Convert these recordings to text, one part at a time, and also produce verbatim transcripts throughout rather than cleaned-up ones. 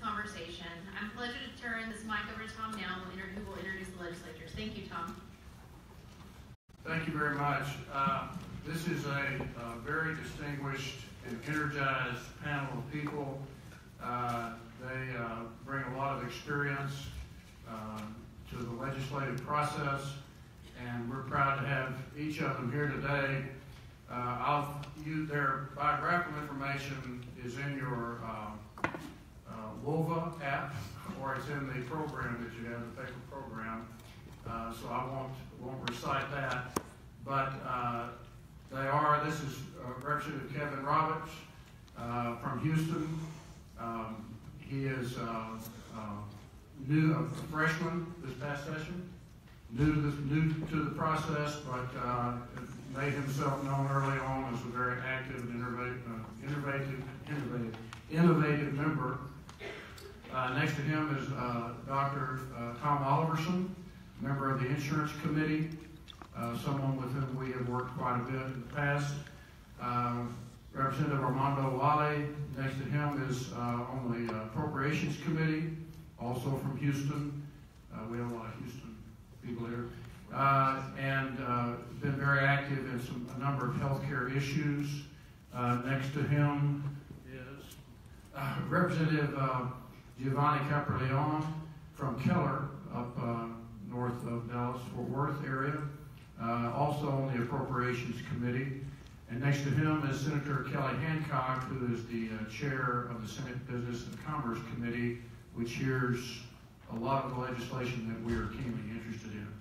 conversation. I'm pleased to turn this mic over to Tom now, who will introduce the legislators. Thank you, Tom. Thank you very much. Uh, this is a, a very distinguished and energized panel of people. Uh, they uh, bring a lot of experience uh, to the legislative process, and we're proud to have each of them here today. Uh, I'll, you, their biographical information is in your uh, uh, WOVA app, or it's in the program that you have, the paper program. Uh, so I won't won't recite that. But uh, they are. This is uh, Representative Kevin Roberts uh, from Houston. Um, he is uh, uh, new, a freshman this past session. New to, this, new to the process, but uh, made himself known early on as a very active and innovative, uh, innovative, innovative, innovative member. Uh, next to him is uh, Doctor Uh, Tom Oliverson, member of the Insurance Committee, uh, someone with whom we have worked quite a bit in the past. Uh, Representative Armando Wale, next to him is uh, on the uh, Appropriations Committee, also from Houston. Uh, we have a lot of Houston people here, uh, and uh, been very active in some, a number of healthcare issues. Uh, next to him is uh, Representative uh, Giovanni Capraleon from Keller, up uh, north of Dallas-Fort Worth area, uh, also on the Appropriations Committee. And next to him is Senator Kelly Hancock, who is the uh, chair of the Senate Business and Commerce Committee, which hears a lot of the legislation that we are keenly interested in.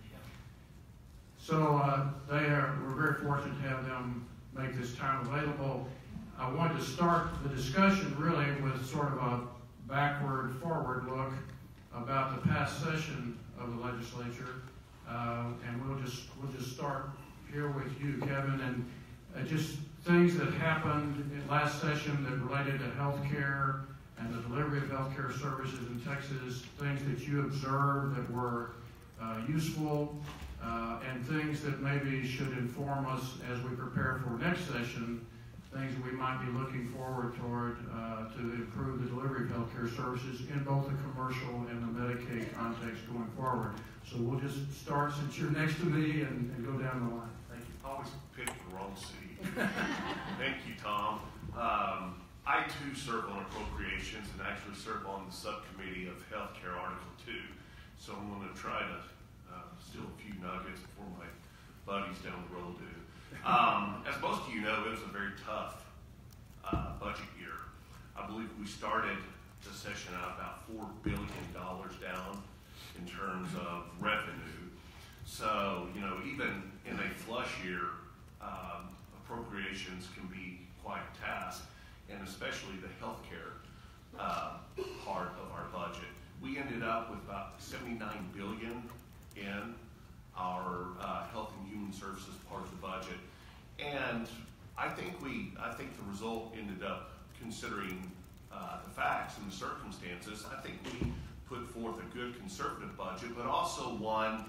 So uh, they are, we're very fortunate to have them make this time available. I wanted to start the discussion really with sort of a backward, forward look about the past session of the legislature, uh, and we'll just we'll just start here with you, Kevin, and uh, just things that happened in last session that related to health care and the delivery of healthcare services in Texas, things that you observed that were uh, useful, uh, and things that maybe should inform us as we prepare for next session, things that we might be looking forward toward uh, to improve the delivery of healthcare services in both the commercial and the Medicaid context going forward. So we'll just start, since you're next to me, and, and go down the line. Thank you. I always pick the wrong seat. Thank you, Tom. Um, I too serve on appropriations and actually serve on the subcommittee of healthcare Article two. So I'm going to try to uh, steal a few nuggets before my buddies down the road do. Um, as most of you know, it was a very tough uh, budget year. I believe we started the session out about four billion dollars down in terms of revenue. So, you know, even in a flush year, um, appropriations can be quite a task, and especially the healthcare uh, part of our budget. We ended up with about seventy-nine billion dollars in our uh, health and human services part of the budget, and I think we, I think the result ended up, considering uh, the facts and the circumstances, I think we put forth a good conservative budget, but also one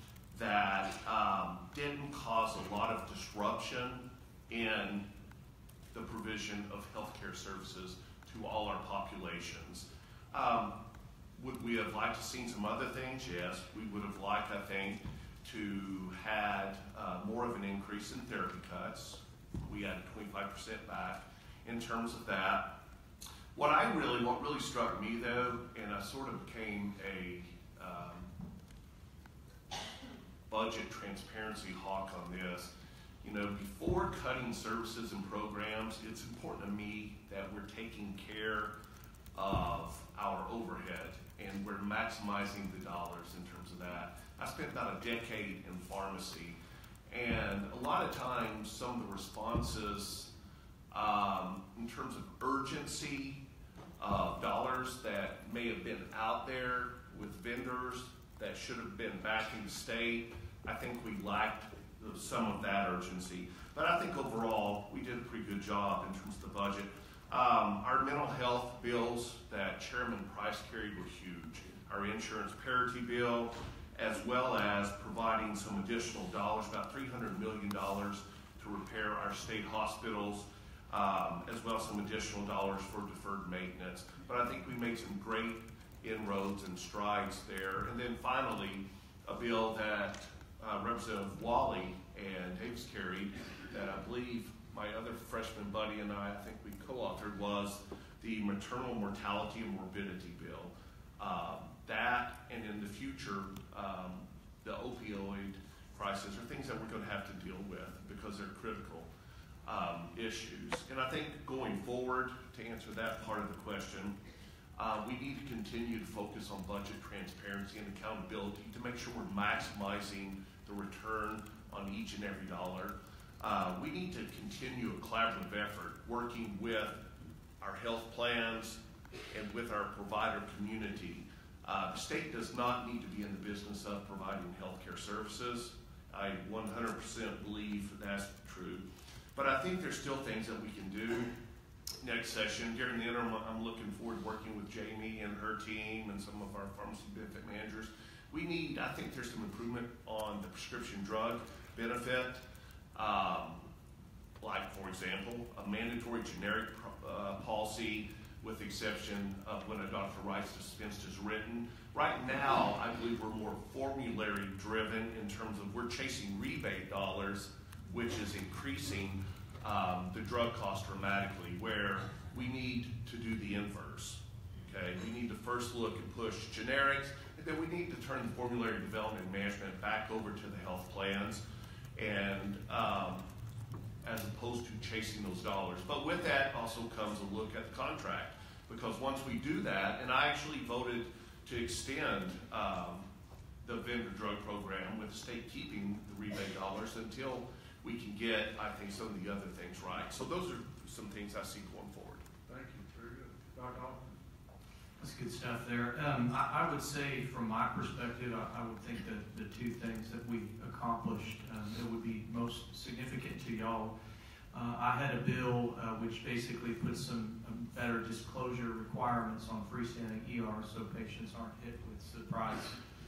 that um, didn't cause a lot of disruption in the provision of healthcare services to all our populations. Um, would we have liked to seen some other things? Yes. We would have liked, I think, to had uh, more of an increase in therapy cuts. We had twenty-five percent back in terms of that. What I really, what really struck me though, and I sort of became a um, budget transparency hawk on this, you know, before cutting services and programs, it's important to me that we're taking care of our overhead and we're maximizing the dollars in terms of that. I spent about a decade in pharmacy, and a lot of times some of the responses um, in terms of urgency of dollars that may have been out there with vendors that should have been back in the state, I think we lacked some of that urgency. But I think overall we did a pretty good job in terms of the budget. Um, our mental health bills that Chairman Price carried were huge. Our insurance parity bill, as well as providing some additional dollars, about three hundred million dollars to repair our state hospitals. um, as well as some additional dollars for deferred maintenance. But I think we made some great inroads and strides there. And then finally, a bill that uh, Representative Wally and Davis carried that I believe my other freshman buddy and I, I think we co-authored, was the maternal mortality and morbidity bill. Um, that and in the future, um, the opioid crisis are things that we're going to have to deal with because they're critical um, issues. And I think going forward, to answer that part of the question, uh, we need to continue to focus on budget transparency and accountability to make sure we're maximizing the return on each and every dollar. Uh, we need to continue a collaborative effort working with our health plans and with our provider community. Uh, the state does not need to be in the business of providing healthcare services. I one hundred percent believe that's true. But I think there's still things that we can do next session. During the interim, I'm looking forward to working with Jamie and her team and some of our pharmacy benefit managers. We need, I think there's some improvement on the prescription drug benefit. Um, like, for example, a mandatory generic uh, policy with the exception of when a doctor writes dispensed as written. Right now, I believe we're more formulary driven in terms of we're chasing rebate dollars, which is increasing um, the drug cost dramatically, where we need to do the inverse. Okay, we need to first look and push generics, and then we need to turn the formulary development and management back over to the health plans, and um, as opposed to chasing those dollars. But with that also comes a look at the contract, because once we do that, and I actually voted to extend um, the vendor drug program with the state keeping the rebate dollars until we can get, I think, some of the other things right. So those are some things I see going forward. Thank you. Very good. Doctor Hoffman? That's good stuff there. Um, I, I would say, from my perspective, I, I would think that the two things that we accomplished um, that would be most significant to y'all. Uh, I had a bill uh, which basically puts some um, better disclosure requirements on freestanding E Rs so patients aren't hit with surprise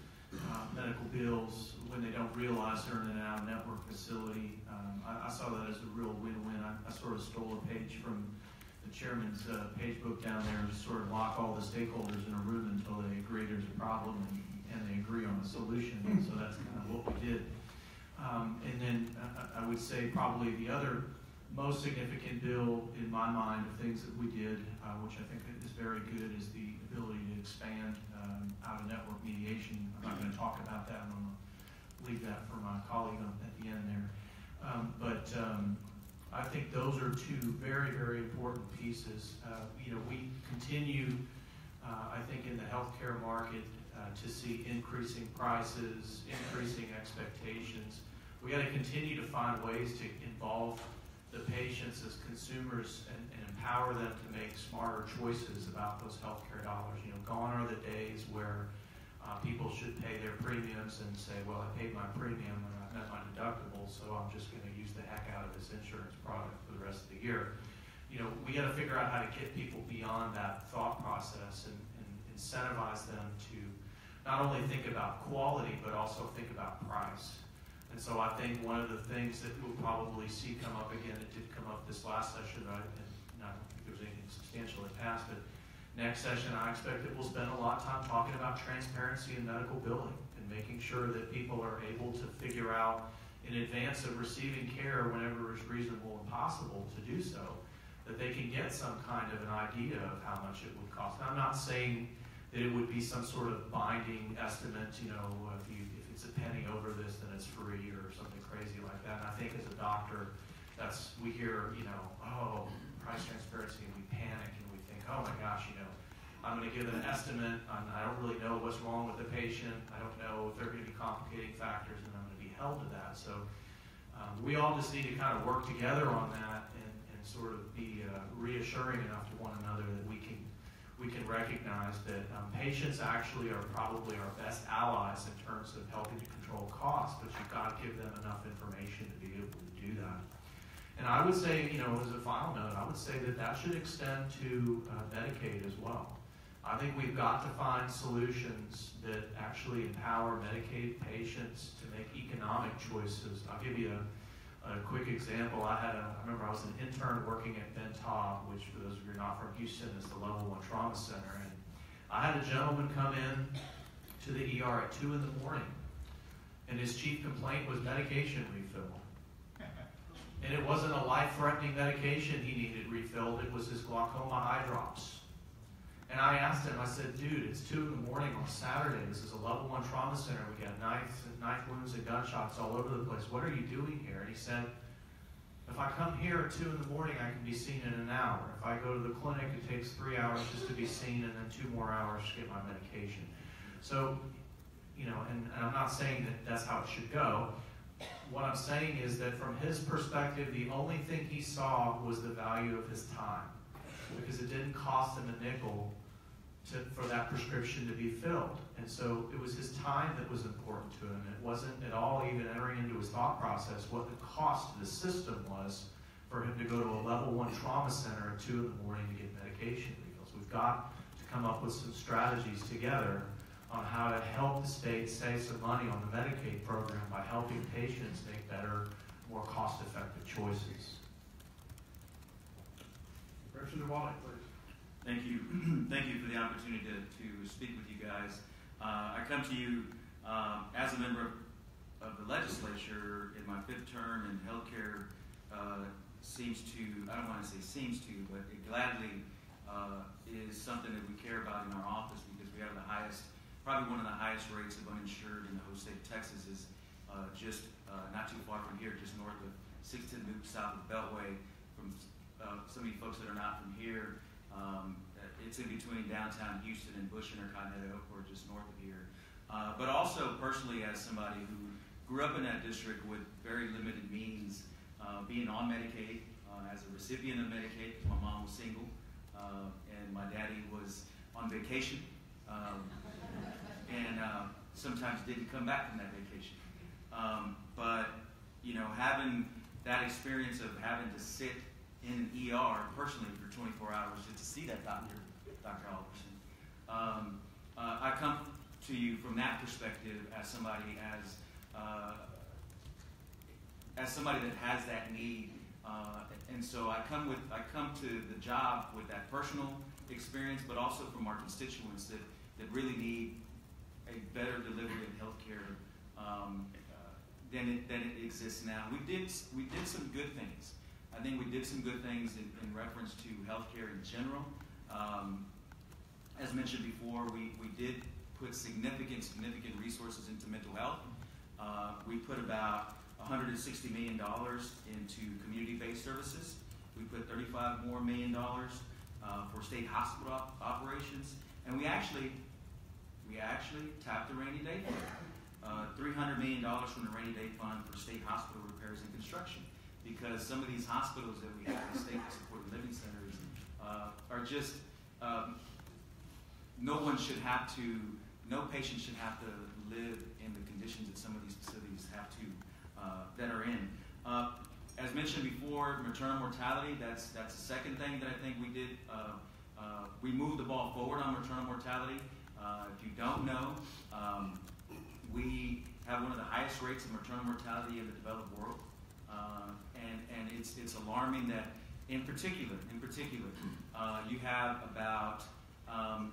uh, medical bills when they don't realize they're in an out-of-network facility. Um, I, I saw that as a real win-win. I, I sort of stole a page from the chairman's uh, page book down there and just sort of lock all the stakeholders in a room until they agree there's a problem and, and they agree on a solution. And so that's kind of what we did. Um, and then uh, I would say probably the other most significant bill in my mind of things that we did, uh, which I think is very good, is the ability to expand um, out-of-network mediation. I'm not going to talk about that. I'm going to leave that for my colleague on, at the end there. Um, but um, I think those are two very, very important pieces. Uh, you know, we continue, uh, I think, in the healthcare market uh, to see increasing prices, increasing expectations. We got to continue to find ways to involve the patients as consumers and, and empower them to make smarter choices about those healthcare dollars. You know, gone are the days where uh, people should pay their premiums and say, well, I paid my premium and I met my deductible, so I'm just going to use the heck out of this insurance product for the rest of the year. You know, we got to figure out how to get people beyond that thought process and, and incentivize them to not only think about quality, but also think about price. And so I think one of the things that we'll probably see come up again, it did come up this last session, right? And I don't think there was anything substantial that passed, but next session I expect that we'll spend a lot of time talking about transparency in medical billing and making sure that people are able to figure out in advance of receiving care whenever it's reasonable and possible to do so, that they can get some kind of an idea of how much it would cost. Now, I'm not saying that it would be some sort of binding estimate, you know, if you it's a penny over this, then it's free or something crazy like that. And I think as a doctor, that's, we hear, you know, oh, price transparency, and we panic and we think, oh my gosh, you know, I'm going to give an estimate, and I don't really know what's wrong with the patient. I don't know if there are going to be complicating factors, and I'm going to be held to that. So um, we all just need to kind of work together on that and, and sort of be uh, reassuring enough to one another that we can we can recognize that um, patients actually are probably our best allies in terms of helping to control costs, but you've got to give them enough information to be able to do that. And I would say, you know, as a final note, I would say that that should extend to uh, Medicaid as well. I think we've got to find solutions that actually empower Medicaid patients to make economic choices. I'll give you a, a quick example, I had a, I remember I was an intern working at Ben Taub, which for those of you who are not from Houston is the level one trauma center. And I had a gentleman come in to the E R at two in the morning, and his chief complaint was medication refill. And it wasn't a life-threatening medication he needed refilled, it was his glaucoma eye drops. And I asked him, I said, dude, it's two in the morning on Saturday. This is a level one trauma center. We got knife, knife wounds and gunshots all over the place. What are you doing here? And he said, if I come here at two in the morning, I can be seen in an hour. If I go to the clinic, it takes three hours just to be seen and then two more hours to get my medication. So, you know, and, and I'm not saying that that's how it should go. What I'm saying is that from his perspective, the only thing he saw was the value of his time, because it didn't cost him a nickel to, for that prescription to be filled. And so it was his time that was important to him. It wasn't at all even entering into his thought process what the cost to the system was for him to go to a level one trauma center at two in the morning to get medication refills. We've got to come up with some strategies together on how to help the state save some money on the Medicaid program by helping patients make better, more cost-effective choices. Representative Wallach, please. Thank you. Thank you for the opportunity to, to speak with you guys. Uh, I come to you um, as a member of the legislature in my fifth term, and healthcare uh, seems to, I don't want to say seems to, but it gladly uh, is something that we care about in our office, because we have the highest, probably one of the highest rates of uninsured in the whole state of Texas is uh, just uh, not too far from here, just north of sixteen Loop, south of Beltway. From uh, some of you folks that are not from here, um, it's in between downtown Houston and Bush Intercontinental Airport, just north of here. Uh, but also personally, as somebody who grew up in that district with very limited means, uh, being on Medicaid, uh, as a recipient of Medicaid, because my mom was single, uh, and my daddy was on vacation. Um, and uh, sometimes didn't come back from that vacation. Um, but, you know, having that experience of having to sit in an E R personally for twenty-four hours just to see that doctor, Doctor Alderson, um, uh, I come to you from that perspective as somebody as uh, as somebody that has that need, uh, and so I come with I come to the job with that personal experience, but also from our constituents that that really need a better delivery of healthcare um, uh, than it than it exists now. We did we did some good things. I think we did some good things in, in reference to healthcare in general. Um, as mentioned before, we we did put significant significant resources into mental health. Uh, we put about one hundred sixty million dollars into community-based services. We put thirty-five more million dollars uh, for state hospital op operations, and we actually we actually tapped the rainy day fund, uh, three hundred million dollars from the rainy day fund for state hospital repairs and construction, because some of these hospitals that we have, the state supported living centers, uh, are just um, no one should have to, no patient should have to live in the conditions that some of these facilities have to, uh, that are in. Uh, as mentioned before, maternal mortality, that's, that's the second thing that I think we did. Uh, uh, we moved the ball forward on maternal mortality. Uh, if you don't know, um, we have one of the highest rates of maternal mortality in the developed world. Uh, and, and it's, it's alarming that in particular, in particular, uh, you have about um,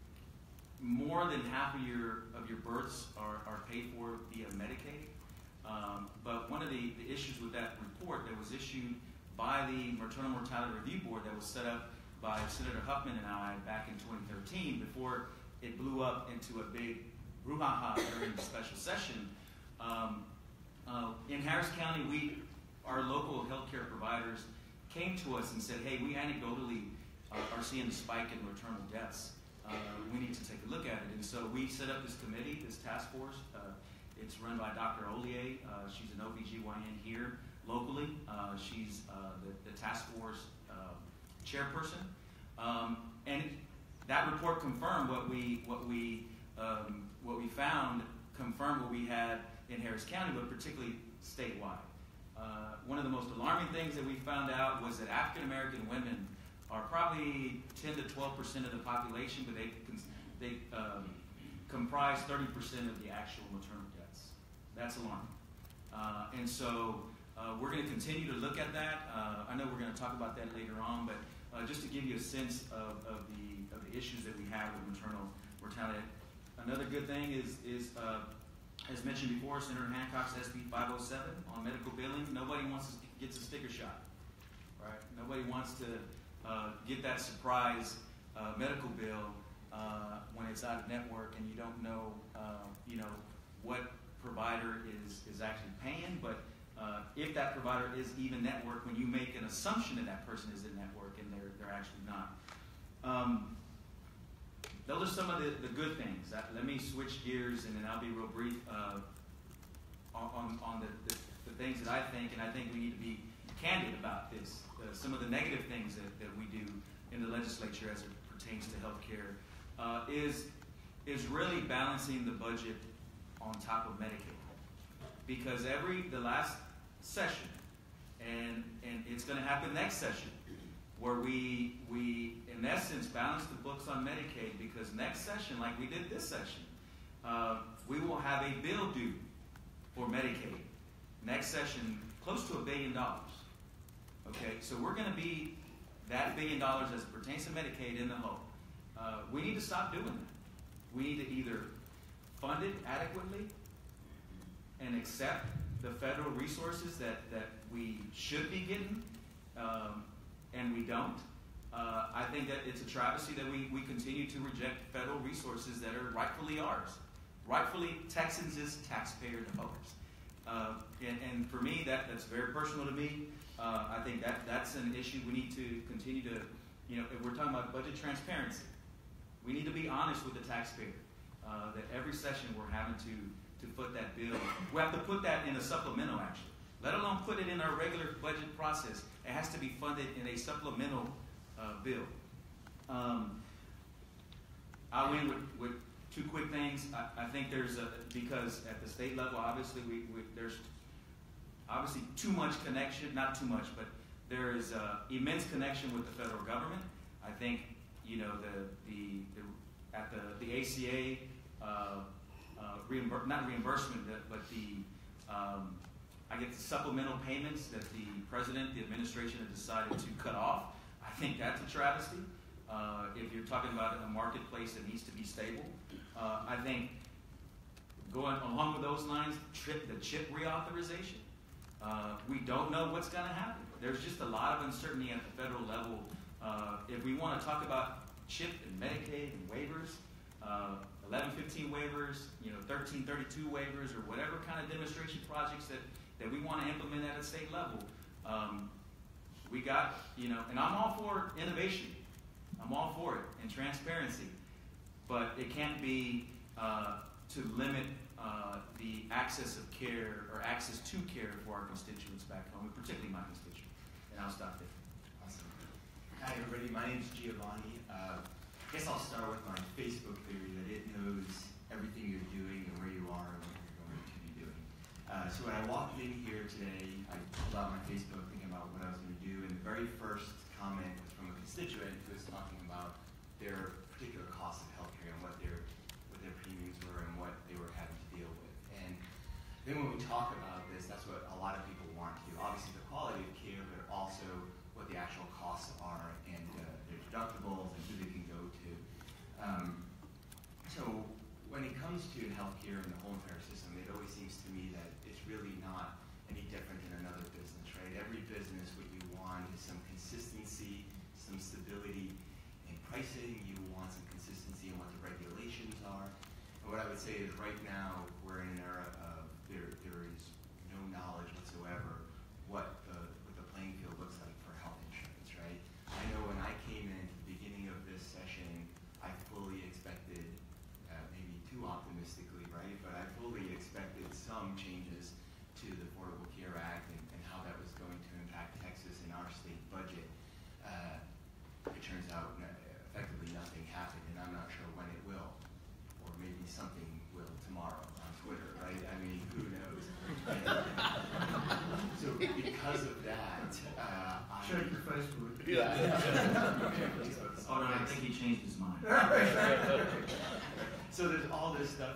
more than half of your of your births are, are paid for via Medicaid. Um, but one of the, the issues with that report that was issued by the Maternal Mortality Review Board that was set up by Senator Huffman and I back in twenty thirteen, before it blew up into a big brouhaha during the special session. Um, uh, in Harris County, we, our local healthcare providers came to us and said, hey, we anecdotally uh, are seeing a spike in maternal deaths. Uh, we need to take a look at it. And so we set up this committee, this task force. Uh, it's run by Doctor Ollier. Uh, she's an O B G Y N here locally. Uh, she's uh, the, the task force uh, chairperson. Um, and that report confirmed what we, what, we, um, what we found, confirmed what we had in Harris County, but particularly statewide. Uh, one of the most alarming things that we found out was that African American women are probably ten to twelve percent of the population, but they, they um, comprise thirty percent of the actual maternal deaths. That's alarming. Uh, and so Uh, we're going to continue to look at that. Uh, I know we're going to talk about that later on, but uh, just to give you a sense of, of the of the issues that we have with maternal mortality. Another good thing is is uh, as mentioned before, Senator Hancock's S B five oh seven on medical billing. Nobody wants to get a sticker shot, right? Nobody wants to uh, get that surprise uh, medical bill uh, when it's out of network and you don't know, uh, you know, what provider is is actually paying, but Uh, if that provider is even network, when you make an assumption that that person is in network and they're, they're actually not. Um, those are some of the, the good things. Uh, let me switch gears and then I'll be real brief uh, on, on the, the, the things that I think, and I think we need to be candid about this. Uh, some of the negative things that, that we do in the legislature as it pertains to health care uh, is, is really balancing the budget on top of Medicaid. Because every, the last session, and and it's going to happen next session, where we we in essence balance the books on Medicaid. Because next session, like we did this session, uh, we will have a bill due for Medicaid. Next session, close to a billion dollars. Okay, so we're going to be that billion dollars as it pertains to Medicaid in the hole. Uh, we need to stop doing that. We need to either fund it adequately and accept the federal resources that, that we should be getting, um, and we don't. Uh, I think that it's a travesty that we, we continue to reject federal resources that are rightfully ours. Rightfully Texans' taxpayer dollars. Uh, and, and for me, that, that's very personal to me. Uh, I think that that's an issue we need to continue to, you know, if we're talking about budget transparency, we need to be honest with the taxpayer. Uh, that every session we're having to to foot that bill. We have to put that in a supplemental, actually. Let alone put it in our regular budget process. It has to be funded in a supplemental uh, bill. Um, I'll end with, with two quick things. I, I think there's a, because at the state level, obviously, we, we there's obviously too much connection, not too much, but there is uh, immense connection with the federal government. I think, you know, the, the, the at the, the A C A, uh, Uh, reimbur- not reimbursement, but the, um, I guess the supplemental payments that the president, the administration has decided to cut off. I think that's a travesty. Uh, if you're talking about a marketplace that needs to be stable, uh, I think going along with those lines, trip, the CHIP reauthorization, uh, we don't know what's going to happen. There's just a lot of uncertainty at the federal level. Uh, if we want to talk about CHIP and Medicaid and waivers, uh, eleven fifteen waivers, you know, thirteen thirty-two waivers, or whatever kind of demonstration projects that, that we want to implement at a state level. Um, we got, you know, and I'm all for innovation. I'm all for it, and transparency. But it can't be uh, to limit uh, the access of care, or access to care for our constituents back home, and particularly my constituents. And I'll stop there. Awesome. Hi, everybody. My name is Giovanni. Uh, I guess I'll start with my Facebook theory that it knows everything you're doing and where you are and what you're going to be doing. Uh, so when I walked in here today, I pulled out my Facebook thinking about what I was going to do, and the very first comment was from a constituent who was talking about their particular cost of healthcare and what their what their premiums were and what they were having to deal with. And then when we talk about this, that's what a lot of people want to do. Obviously the quality of care, but also what the actual costs are and uh, their deductibles and who they can go to. Um, so when it comes to healthcare and the whole entire system, it always seems to me that it's really not any different than another business, right? Every business, what you want is some consistency, some stability in pricing. You want some consistency in what the regulations are. And what I would say is right now, we're in an era of there, there is no knowledge whatsoever what the, what the playing field looks like for health insurance, right? I know when I came in at the beginning of this session, I fully expected, uh, maybe too optimistically, right? But I fully expected some changes to the Affordable Care Act and, and how that was going to impact Texas and our state budget. Uh, it turns out no, effectively nothing happened, and I'm not sure when it will. Or maybe something will tomorrow on Twitter, right? I mean, who knows? So because of that, uh, I... Check your Facebook. Yeah. Oh, no, I think he changed his mind. So there's all this stuff that could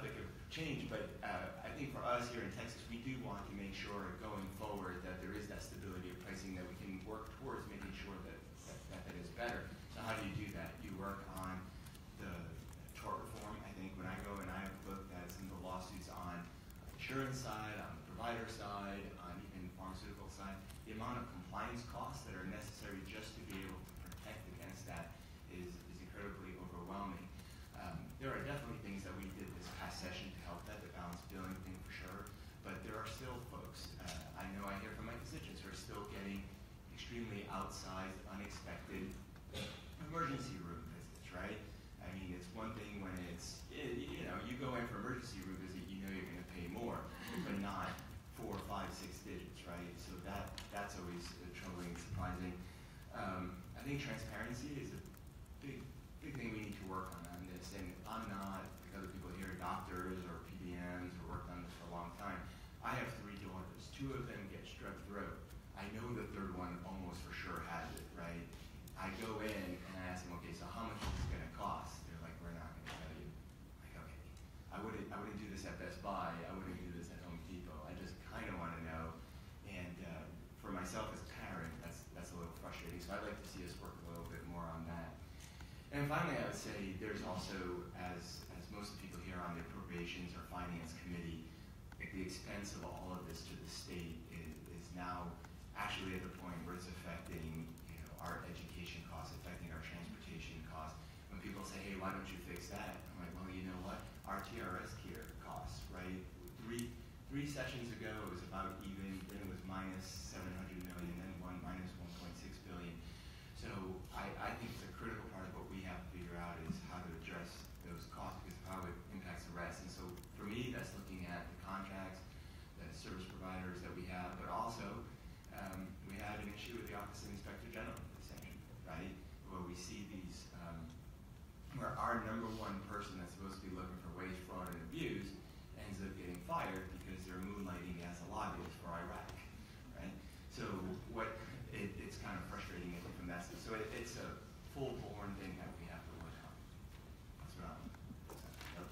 change, but uh, I think for us here in Texas, we do want to make sure going forward that there is that stability of pricing, that we can work towards making sure that that, that, that is better. So how do you do that? You work on the tort reform. I think when I go and I've looked at some of the lawsuits on the insurance side, on the provider side, on even pharmaceutical side, the amount of compliance costs that are necessary just to be able to protect against that is, is incredibly overwhelming. Um, there are definitely things that we did this past session to help that, the balance billing thing for sure, but there are still folks, uh, I know I hear from my constituents who are still getting extremely outsized, unexpected emergency room visits, right? I mean, it's one thing when it's, it, you know, you go in for emergency room visit, you know you're going to pay more, but not four, five, six digits, right? So that that's always uh, troubling and surprising. Um, I think transparency is a big, big thing we need to work on on this. And I'm not, like other people here, doctors or P D Ms who worked on this for a long time. I have three daughters. Two of them get strep throat. I know the third one almost for sure has it, right? I go in and I ask them, okay, so how much is this going to cost? They're like, we're not going to tell you. I'm like, okay, I wouldn't, I wouldn't do this at Best Buy. I wouldn't do this at Home Depot. I just kind of want to know. And uh, for myself as a parent, that's that's a little frustrating. So I'd like to see us work a little bit more on that. And finally, I would say there's also, as as most people here on the Appropriations or Finance Committee, like the expense of all of this to the state is, is now actually at the point where it's affecting, you know, our education costs, affecting our transportation costs. When people say, hey, why don't you fix that? I'm like, well, you know what? Our T R S care costs, right? Three three sessions ago, it was about even, then it was minus seven hundred million, then one minus one point six billion. So I, I think it's a critical part of what we have to figure out is how to address those costs because of how it impacts the rest. And so for me, that's looking at the contracts, the service providers that we have, but also um, we had an issue with the Office of Inspector General this session, right? Where we see these, um, where our number one person that's supposed to be looking for waste, fraud, and abuse ends up getting fired because they're moonlighting as a lobbyist for Iraq, right? So what it, it's kind of frustrating I think, from that stuff. So it, it's a full-born thing that we have to work on. That's what I'm. Yep.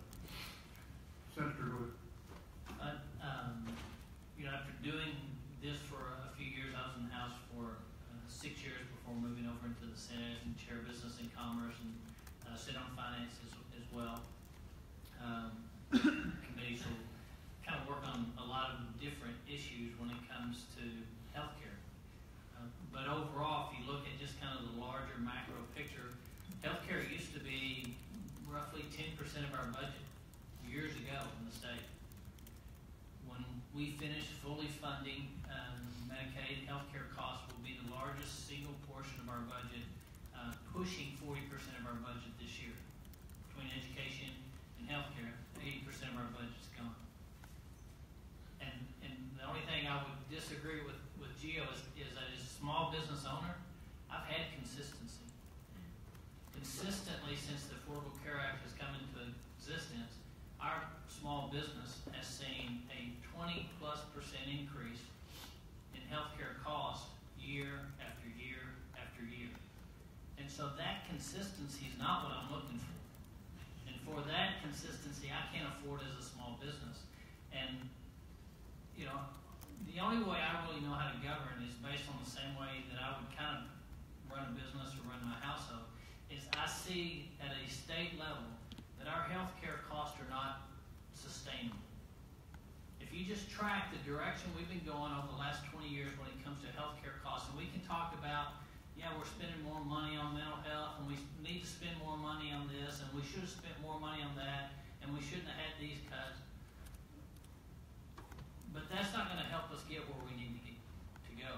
Senator Wood. Uh, um, you know, after doing this for a few years, I was in the House for uh, six years before moving over into the Senate and chair business and commerce and uh, sit on finance as, as well. Um, committees will kind of work on a lot of different issues when it comes to healthcare. Uh, but overall, if you look at just kind of the larger macro picture, healthcare used to be roughly ten percent of our budget years ago in the state. When we finish fully funding um, Medicaid, healthcare costs will be the largest single portion of our budget, uh, pushing forty percent of our budget this year. Between education and healthcare, eighty percent of our budget's gone. And and the only thing I would disagree with, with Gio is, is that as a small business owner, I've had consistency. Consistently since the Affordable Care Act has come into existence, our small business has seen a twenty plus percent increase in healthcare costs year after year after year. And so that consistency is not what I'm looking for. And for that consistency, I can't afford as a small business. And, you know, the only way I really know how to govern is based on the same way that I would kind of run a business or run my household, is I see at a state level that our healthcare costs are not sustainable. If you just track the direction we've been going over the last twenty years when it comes to healthcare costs, and we can talk about, yeah, we're spending more money on mental health, and we need to spend more money on this, and we should have spent more money on that, and we shouldn't have had these cuts. But that's not going to help us get where we need to get to go.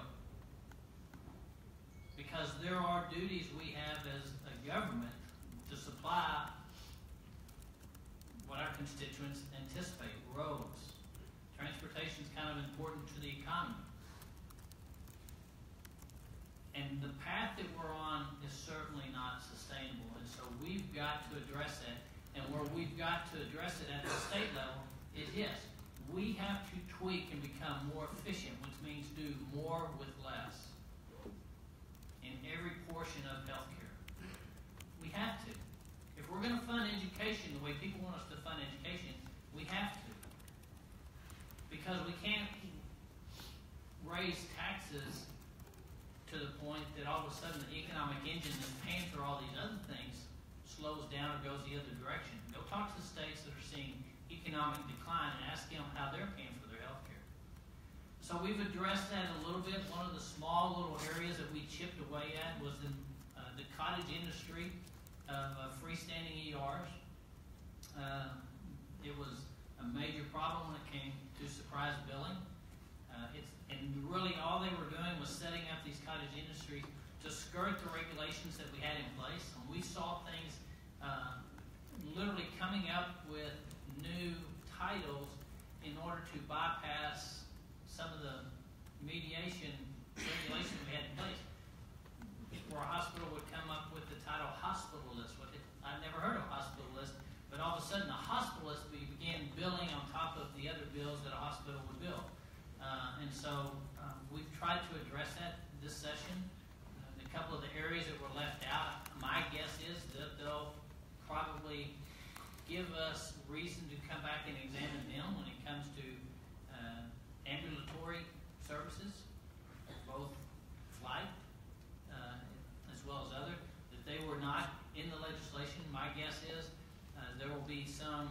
Because there are duties we have as a government to supply what our constituents anticipate. Roads. Transportation is kind of important to the economy. And the path that we're on is certainly not sustainable. And so we've got to address that. And where we've got to address it at the state level is, yes, we have to tweak and become more efficient, which means do more with less in every portion of healthcare. We have to. If we're going to fund education the way people want us to fund education, we have taxes to the point that all of a sudden the economic engine that's paying for all these other things slows down or goes the other direction. Go talk to the states that are seeing economic decline and ask them how they're paying for their health care. So we've addressed that a little bit. One of the small little areas that we chipped away at was in uh, the cottage industry of uh, freestanding E Rs. Uh, it was a major problem when it came to surprise billing. Uh, it's, and really all they were doing was setting up these cottage industries to skirt the regulations that we had in place. And we saw things uh, literally coming up with new titles in order to bypass some of the mediation regulations we had in place. Where a hospital would come up with the title hospitalist. What it, I'd never heard of hospitalist, but all of a sudden the hospitalist began billing on top of the other bills that a hospital would bill. Uh, and so um, we've tried to address that this session. Uh, a couple of the areas that were left out, my guess is that they'll probably give us reason to come back and examine them when it comes to uh, ambulatory services, both flight uh, as well as other, that they were not in the legislation. My guess is uh, there will be some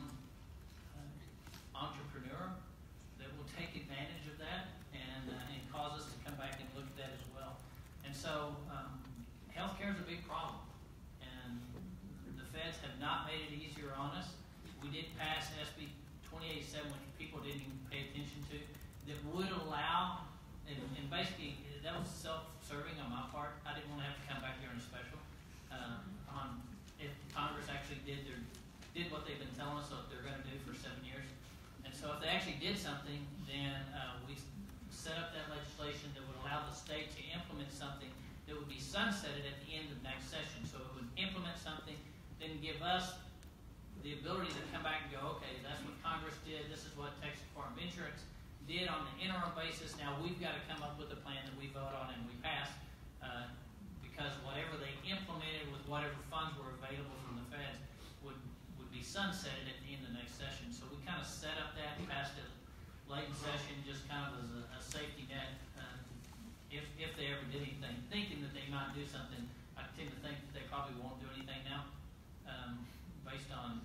uh, entrepreneur that will take advantage of that and, uh, and cause us to come back and look at that as well. And so um, healthcare is a big problem, and the feds have not made it easier on us. We did pass S B twenty eighty-seven, which people didn't even pay attention to, that would allow, and, and basically that was self-serving on my part. I didn't want to have to come back here in a special um, on if Congress actually did their did what they've been telling us what they're going to do for seven years. And so if they actually did something, then uh, we set up that legislation that would allow the state to implement something that would be sunsetted at the end of next session. So it would implement something, then give us the ability to come back and go, okay, that's what Congress did, this is what Texas Department of Insurance did on an interim basis. Now we've got to come up with a plan that we vote on and we pass, uh, because whatever they implemented with whatever funds were available from the feds would, would be sunsetted at the end of next session. So we kind of set up that and passed it late in session just kind of as a, a safety net uh, if, if they ever did anything, thinking that they might do something. I tend to think that they probably won't do anything now um, based on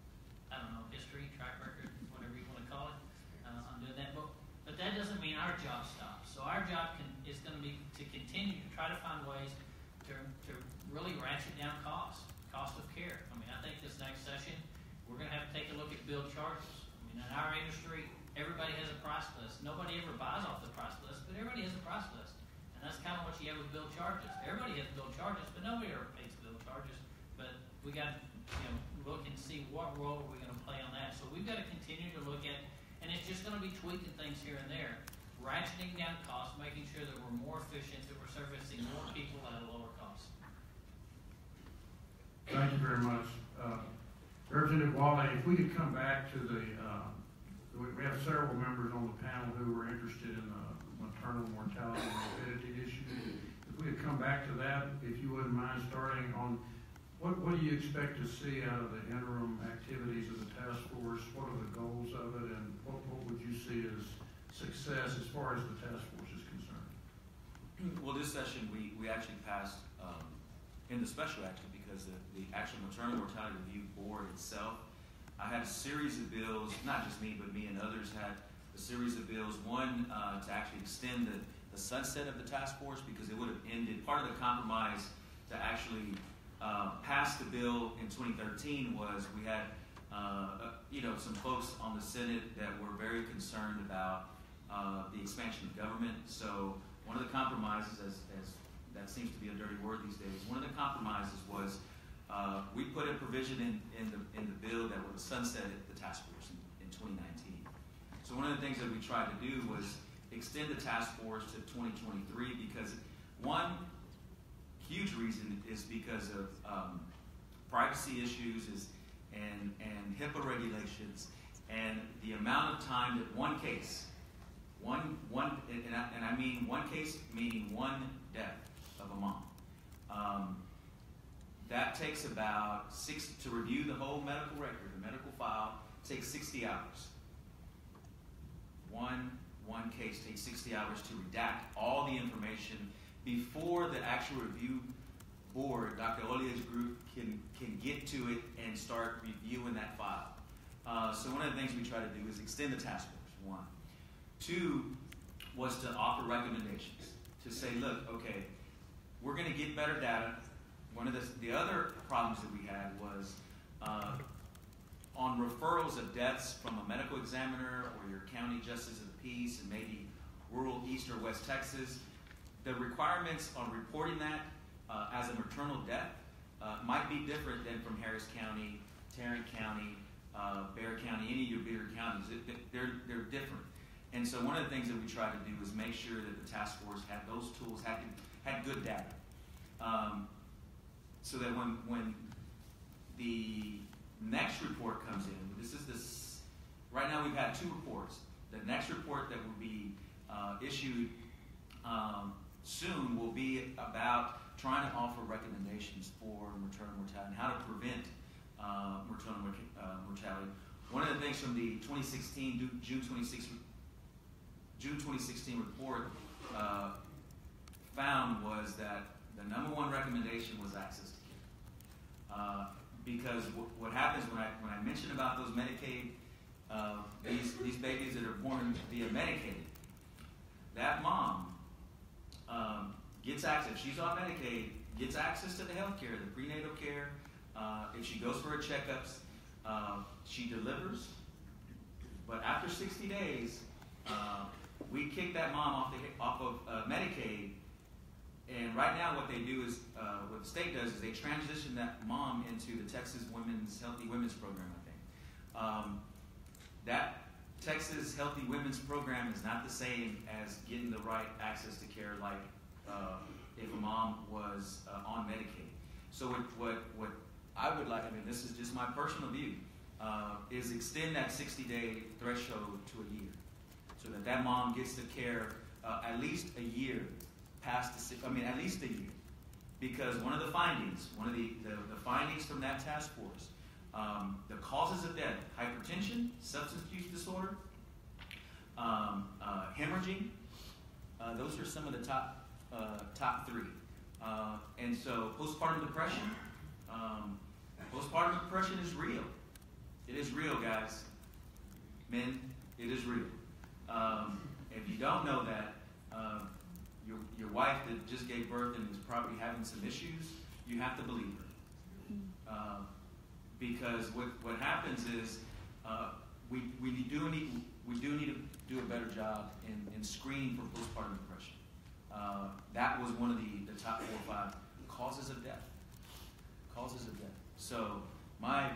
I don't know, history, track record, whatever you want to call it, uh, on doing that. But, but that doesn't mean our job stops. So our job can, is going to be to continue to try to find ways to, to really ratchet down costs, cost of care. I mean, I think this next session, we're going to have to take a look at bill charges. I mean, in our industry, everybody has a price list. Nobody ever buys off the price list, but everybody has a price list. And that's kind of what you have with bill charges. Everybody has bill charges, but nobody ever pays bill charges. But we got to, you know, look and see what role are we going to play on that. So we've got to continue to look at, and it's just going to be tweaking things here and there, ratcheting down costs, making sure that we're more efficient, that we're servicing more people at a lower cost. Thank you very much. Uh, Representative Wally, if we could come back to the, uh, we, we have several members on the panel who were interested in the maternal mortality and morbidity issue. If we could come back to that, if you wouldn't mind starting on What, what do you expect to see out of the interim activities of the task force? What are the goals of it, and what, what would you see as success as far as the task force is concerned? Well, this session we, we actually passed um, in the special action because the, the actual Maternal Mortality Review Board itself, I had a series of bills, not just me, but me and others had a series of bills. One, uh, to actually extend the, the sunset of the task force because it would have ended, part of the compromise to actually Uh, passed the bill in twenty thirteen was we had, uh, you know, some folks on the Senate that were very concerned about uh, the expansion of government. So one of the compromises, as, as that seems to be a dirty word these days, one of the compromises was uh, we put a provision in, in, the, in the bill that would sunset the task force in, in twenty nineteen. So one of the things that we tried to do was extend the task force to twenty twenty-three because one, huge reason is because of um, privacy issues is, and, and HIPAA regulations and the amount of time that one case, one, one and, I, and I mean one case meaning one death of a mom. Um, that takes about six, to review the whole medical record, the medical file, takes sixty hours. One, one case takes sixty hours to redact all the information before the actual review board, Doctor Olia's group, can, can get to it and start reviewing that file. Uh, so one of the things we try to do is extend the task force, one. Two was to offer recommendations, to say, look, okay, we're going to get better data. One of the, the other problems that we had was uh, on referrals of deaths from a medical examiner or your county justice of the peace and maybe rural East or West Texas, the requirements on reporting that uh, as a maternal death uh, might be different than from Harris County, Tarrant County, uh, Bexar County, any of your bigger counties. It, it, they're, they're different. And so one of the things that we tried to do was make sure that the task force had those tools, had, had good data. Um, so that when, when the next report comes in, this is this, right now we've had two reports. The next report that will be uh, issued um, soon will be about trying to offer recommendations for maternal mortality and how to prevent uh, maternal uh, mortality. One of the things from the twenty sixteen, June twenty-sixth, June twenty sixteen report uh, found was that the number one recommendation was access to care. Uh, because w what happens when I when I mention about those Medicaid, uh, these these babies that are born via Medicaid, that mom um, gets access. She's on Medicaid, gets access to the health care, the prenatal care. Uh, if she goes for her checkups, uh, she delivers. But after sixty days, uh, we kick that mom off the off of uh, Medicaid. And right now, what they do is, uh, what the state does is they transition that mom into the Texas Women's Healthy Women's Program. I think um, that Texas Healthy Women's Program is not the same as getting the right access to care like uh, if a mom was uh, on Medicaid. So what, what what I would like, I mean, this is just my personal view, uh, is extend that sixty day threshold to a year, so that that mom gets the care uh, at least a year. Past the, I mean, at least a year, because one of the findings, one of the, the, the findings from that task force, um, the causes of death: hypertension, substance use disorder, um, uh, hemorrhaging. Uh, those are some of the top uh, top three. Uh, and so, postpartum depression. Um, postpartum depression is real. It is real, guys. Men, it is real. Um, if you don't know that. Uh, Your, your wife that just gave birth and is probably having some issues, you have to believe her. Uh, because what, what happens is uh, we, we, do need, we do need to do a better job in, in screening for postpartum depression. Uh, that was one of the, the top four or five causes of death. Causes of death. So my,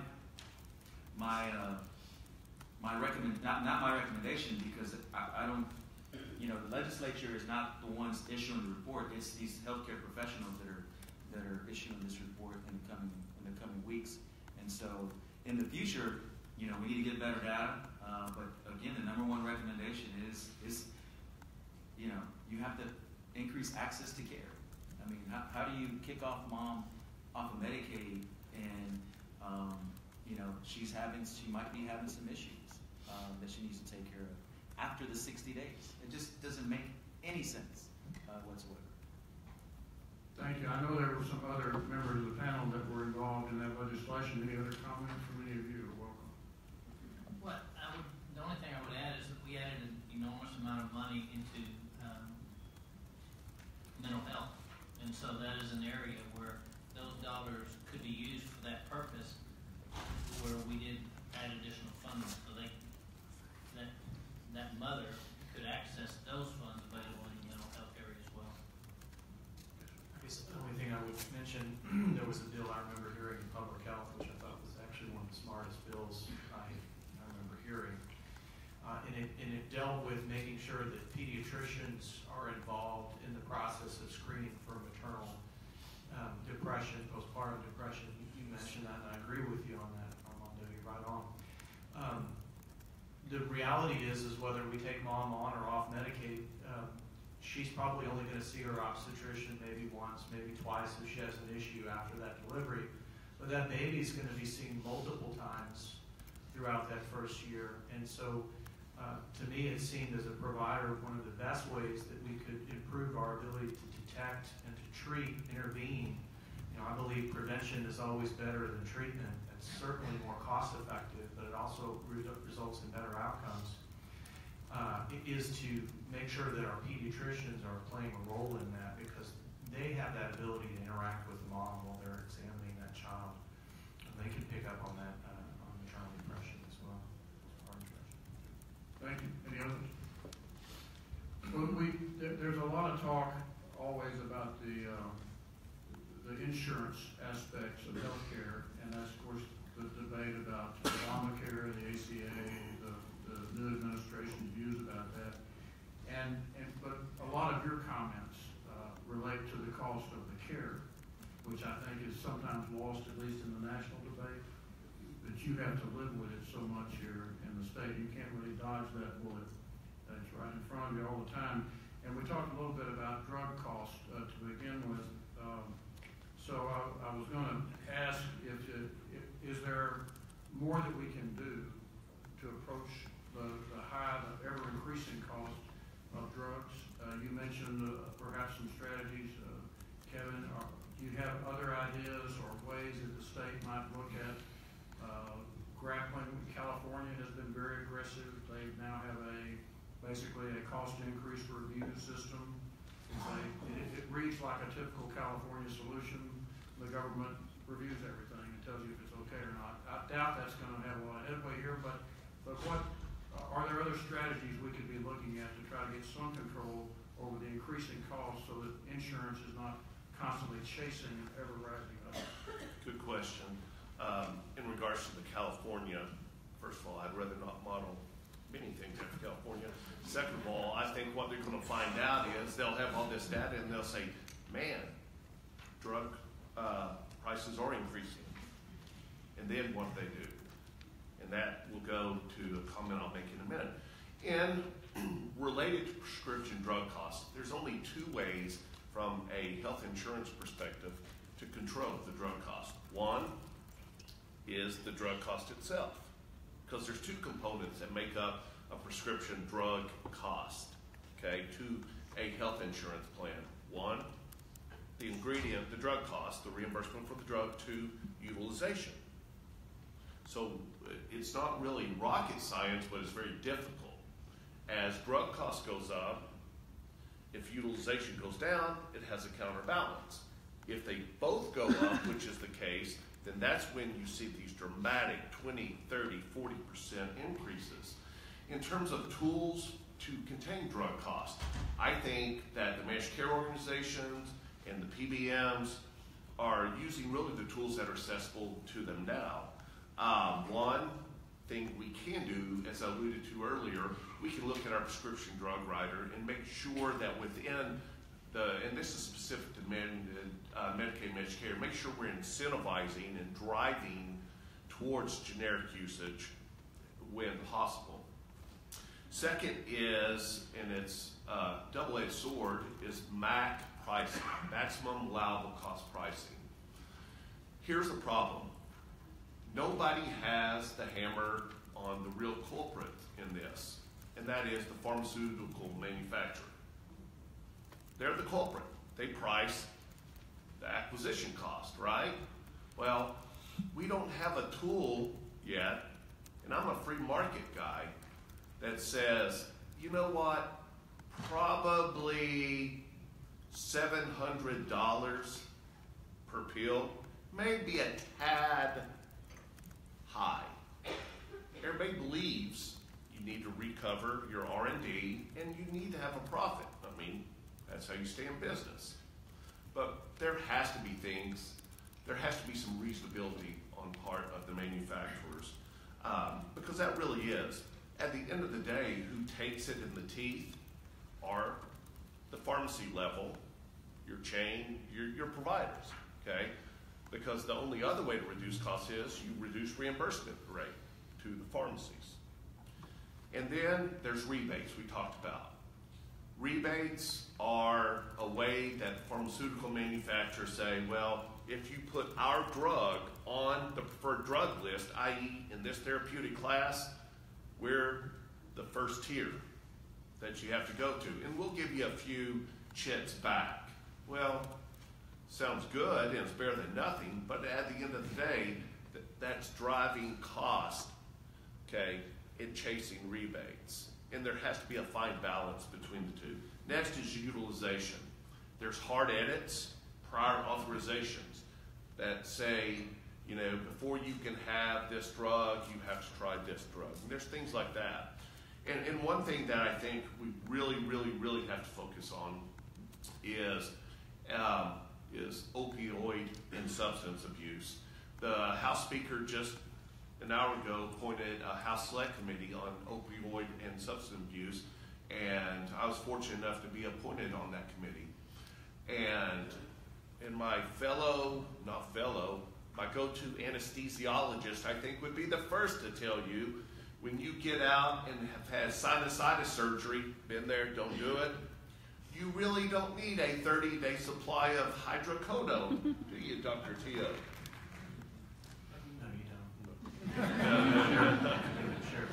my, uh, my recommend, not, not my recommendation, because I, I don't, you know, the legislature is not the ones issuing the report. It's these healthcare professionals that are that are issuing this report in the coming in the coming weeks. And so, in the future, you know, we need to get better data. Uh, but again, the number one recommendation is is you know you have to increase access to care. I mean, how, how do you kick off mom off of Medicaid and um, you know she's having she might be having some issues um, that she needs to take care of after the sixty days. It just doesn't make any sense uh, whatsoever. Thank you. I know there were some other members of the panel that were involved in that legislation. Any other comments from any of you? Are welcome. What I would, the only thing I would add is that we added an enormous amount of money into um, mental health, and so that is an area where those dollars could be used for that purpose, where we did add additional funding, so they that that mother could access those funds available in the mental health area as well. I guess the only thing I would mention, there was a bill I remember hearing in public health, which I thought was actually one of the smartest bills I, I remember hearing. Uh, and, it, and it dealt with making sure that pediatricians are involved in the process of screening for maternal um, depression, postpartum depression. You, you mentioned that, and I agree with you on that, Armando. You're right on. Um, The reality is, is whether we take mom on or off Medicaid, um, she's probably only going to see her obstetrician maybe once, maybe twice if she has an issue after that delivery. But that baby's going to be seen multiple times throughout that first year. And so Uh, to me, it seemed as a provider one of the best ways that we could improve our ability to detect and to treat, intervene. You know, I believe prevention is always better than treatment. It's certainly more cost effective, but it also re- results in better outcomes. Uh, it is to make sure that our pediatricians are playing a role in that, because they have that ability to interact with the mom while they're examining that child. And they can pick up on that uh, on maternal depression as well. Thank you. Any others? Well, we, there, there's a lot of talk always about the, uh, the insurance aspects of healthcare, and that's, of course, the debate about Obamacare, the A C A, the, the new administration's views about that. And, and, but a lot of your comments uh, relate to the cost of the care, which I think is sometimes lost, at least in the national debate, that you have to live with it so much here in the state. You can't really dodge that bullet. That's right in front of you all the time. And we talked a little bit about drug costs uh, to begin with. Um, so I, I was going to ask if, if is there more that we can do to approach the, the high, the ever-increasing cost of drugs? Uh, you mentioned uh, perhaps some strategies, uh, Kevin. Are, do you have other ideas or ways that the state might look at uh, grappling? California has been very aggressive. They now have a basically a cost increase review system. They, it, it reads like a typical California solution. The government reviews everything and tells you if it's okay or not. I doubt that's going to have a lot of headway here, but but what are there other strategies we could be looking at to try to get some control over the increasing costs so that insurance is not constantly chasing ever rising up? Good question. Um, in regards to the California, first of all, I'd rather not model many things after California. Second of all, I think what they're going to find out is they'll have all this data and they'll say, man, drug uh, prices are increasing. And then what do they do? And that will go to a comment I'll make in a minute. And related to prescription drug costs, there's only two ways from a health insurance perspective to control the drug cost. One is the drug cost itself, because there's two components that make up a prescription drug cost, okay, to a health insurance plan. One, the ingredient, the drug cost, the reimbursement for the drug. Two, utilization. So it's not really rocket science, but it's very difficult. As drug cost goes up, if utilization goes down, it has a counterbalance. If they both go up, which is the case, then that's when you see these dramatic twenty, thirty, forty percent increases. In terms of tools to contain drug costs, I think that the managed care organizations and the P B Ms are using really the tools that are accessible to them now. Um, one thing we can do, as I alluded to earlier, we can look at our prescription drug writer and make sure that within the, and this is specific to Med, uh, Medicaid, Medicare, make sure we're incentivizing and driving towards generic usage when possible. Second is, and it's uh, double-edged sword, is M A C pricing, maximum allowable cost pricing. Here's the problem. Nobody has the hammer on the real culprit in this, and that is the pharmaceutical manufacturer. They're the culprit. They price the acquisition cost, right? Well, we don't have a tool yet, and I'm a free market guy, that says, you know what, probably seven hundred dollars per pill, maybe a tad high. Everybody believes you need to recover your R and D and you need to have a profit. I mean, that's how you stay in business. But there has to be things, there has to be some reasonability on part of the manufacturers, um, because that really is. At the end of the day, who takes it in the teeth are the pharmacy level, your chain, your, your providers, okay? Because the only other way to reduce costs is you reduce reimbursement rate to the pharmacies. And then there's rebates we talked about. Rebates are a way that pharmaceutical manufacturers say, well, if you put our drug on the preferred drug list, that is in this therapeutic class, we're the first tier that you have to go to, and we'll give you a few chits back. Well, sounds good, and it's better than nothing, but at the end of the day, th- that's driving cost, okay, and chasing rebates. And there has to be a fine balance between the two. Next is utilization. There's hard edits, prior authorizations that say, you know, before you can have this drug, you have to try this drug. And there's things like that. And, and one thing that I think we really, really, really have to focus on is um, is opioid and substance abuse. The House Speaker just an hour ago appointed a House Select Committee on opioid and substance abuse, and I was fortunate enough to be appointed on that committee. And and my fellow, not fellow, my go-to anesthesiologist, I think, would be the first to tell you, when you get out and have had sinusitis surgery, been there, don't do it, you really don't need a thirty-day supply of hydrocodone, do you, Doctor Teo? No, you don't. Share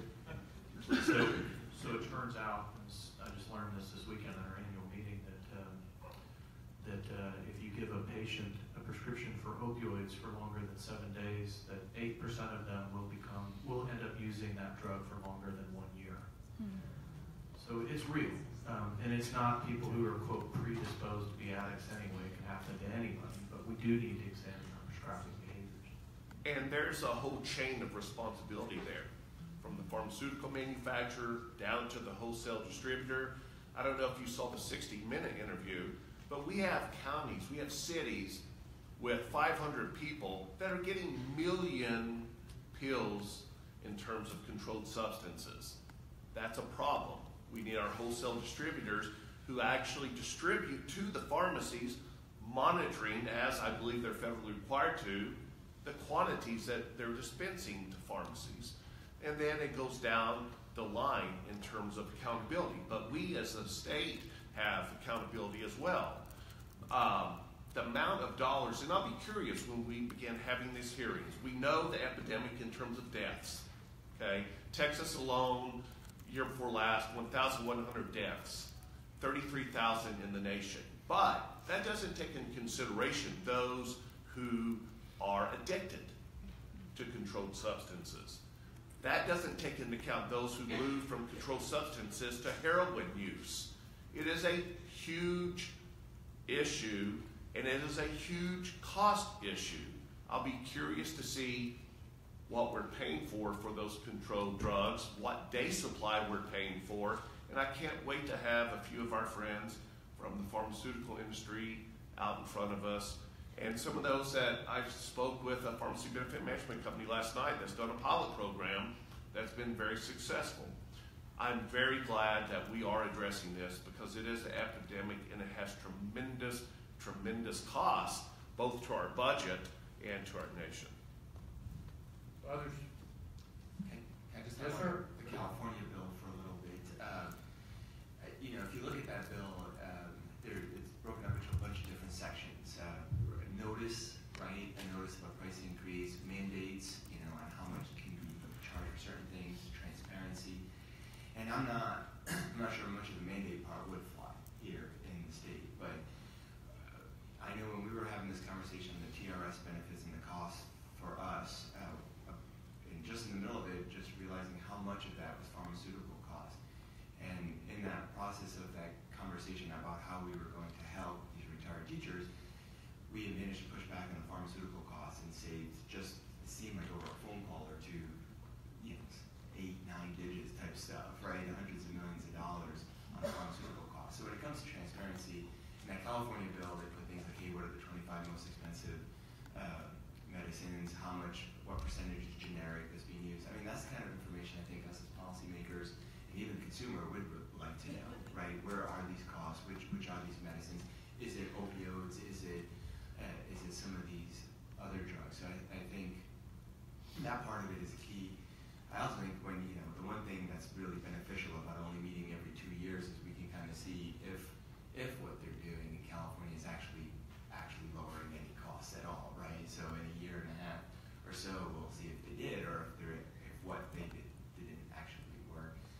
a statistic. So, so it turns out, I just learned this this weekend at our annual meeting, that um, that uh, if you give a patient a prescription for opioids for longer than seven days, that eight percent of them will become will end up using that drug for longer than one year. Mm-hmm. So it's real, um, and it's not people who are, quote, predisposed to be addicts anyway. It can happen to anybody, but we do need to examine our prescribing behaviors. And there's a whole chain of responsibility there, from the pharmaceutical manufacturer down to the wholesale distributor. I don't know if you saw the sixty minute interview, but we have counties, we have cities with five hundred people that are getting million pills in terms of controlled substances. That's a problem. We need our wholesale distributors who actually distribute to the pharmacies, monitoring, as I believe they're federally required to, the quantities that they're dispensing to pharmacies. And then it goes down the line in terms of accountability. But we as a state have accountability as well. Um, the amount of dollars, and I'll be curious when we begin having these hearings. We know the epidemic in terms of deaths. Okay, Texas alone, year before last, one thousand one hundred deaths, thirty-three thousand in the nation. But that doesn't take into consideration those who are addicted to controlled substances. That doesn't take into account those who move from controlled substances to heroin use. It is a huge issue, and it is a huge cost issue. I'll be curious to see what we're paying for for those controlled drugs, what day supply we're paying for, and I can't wait to have a few of our friends from the pharmaceutical industry out in front of us. And some of those that I spoke with a pharmacy benefit management company last night that's done a pilot program that's been very successful. I'm very glad that we are addressing this because it is an epidemic and it has tremendous, tremendous cost both to our budget and to our nation. Others? Okay. I just Yes, have sir. the California bill for a little bit. Um, uh, you know, if you look at that bill, um, there, it's broken up into a bunch of different sections. Uh, notice, right? A notice of a price increase, mandates, you know, on how much can be charged for certain things, transparency. And I'm not, I'm not sure much of the mandate part would fly here in the state, but uh, I know when we were having this conversation, the T R S benefits and the cost for us, uh, and just in the middle of it, just realizing how much of that was pharmaceutical cost. And in that process of that conversation about how we were going to help these retired teachers, we had managed to push back on the pharmaceutical costs and saved just, it seemed like over a phone call or two, you know, eight, nine digits type stuff, right? Hundreds of millions of dollars on the pharmaceutical costs. So when it comes to transparency, in that California bill, they put things like, hey, what are the twenty-five most expensive uh, medicines, how much, what percentage is generic that's being used. I mean, that's the kind of information I think us as policymakers and even the consumer would, would like to know, right? Where are these costs? Which which are these medicines? Is it opioids? Is it uh, is it some of these other drugs? So I, I think that part of it is key. I also think when, you know, the one thing that's really beneficial about only meeting every two years is we can kind of see if if what they're doing in California is actually actually lowering any costs at all, right? So in a year and a half or so, we'll see if they did or if they're if what they did didn't actually work.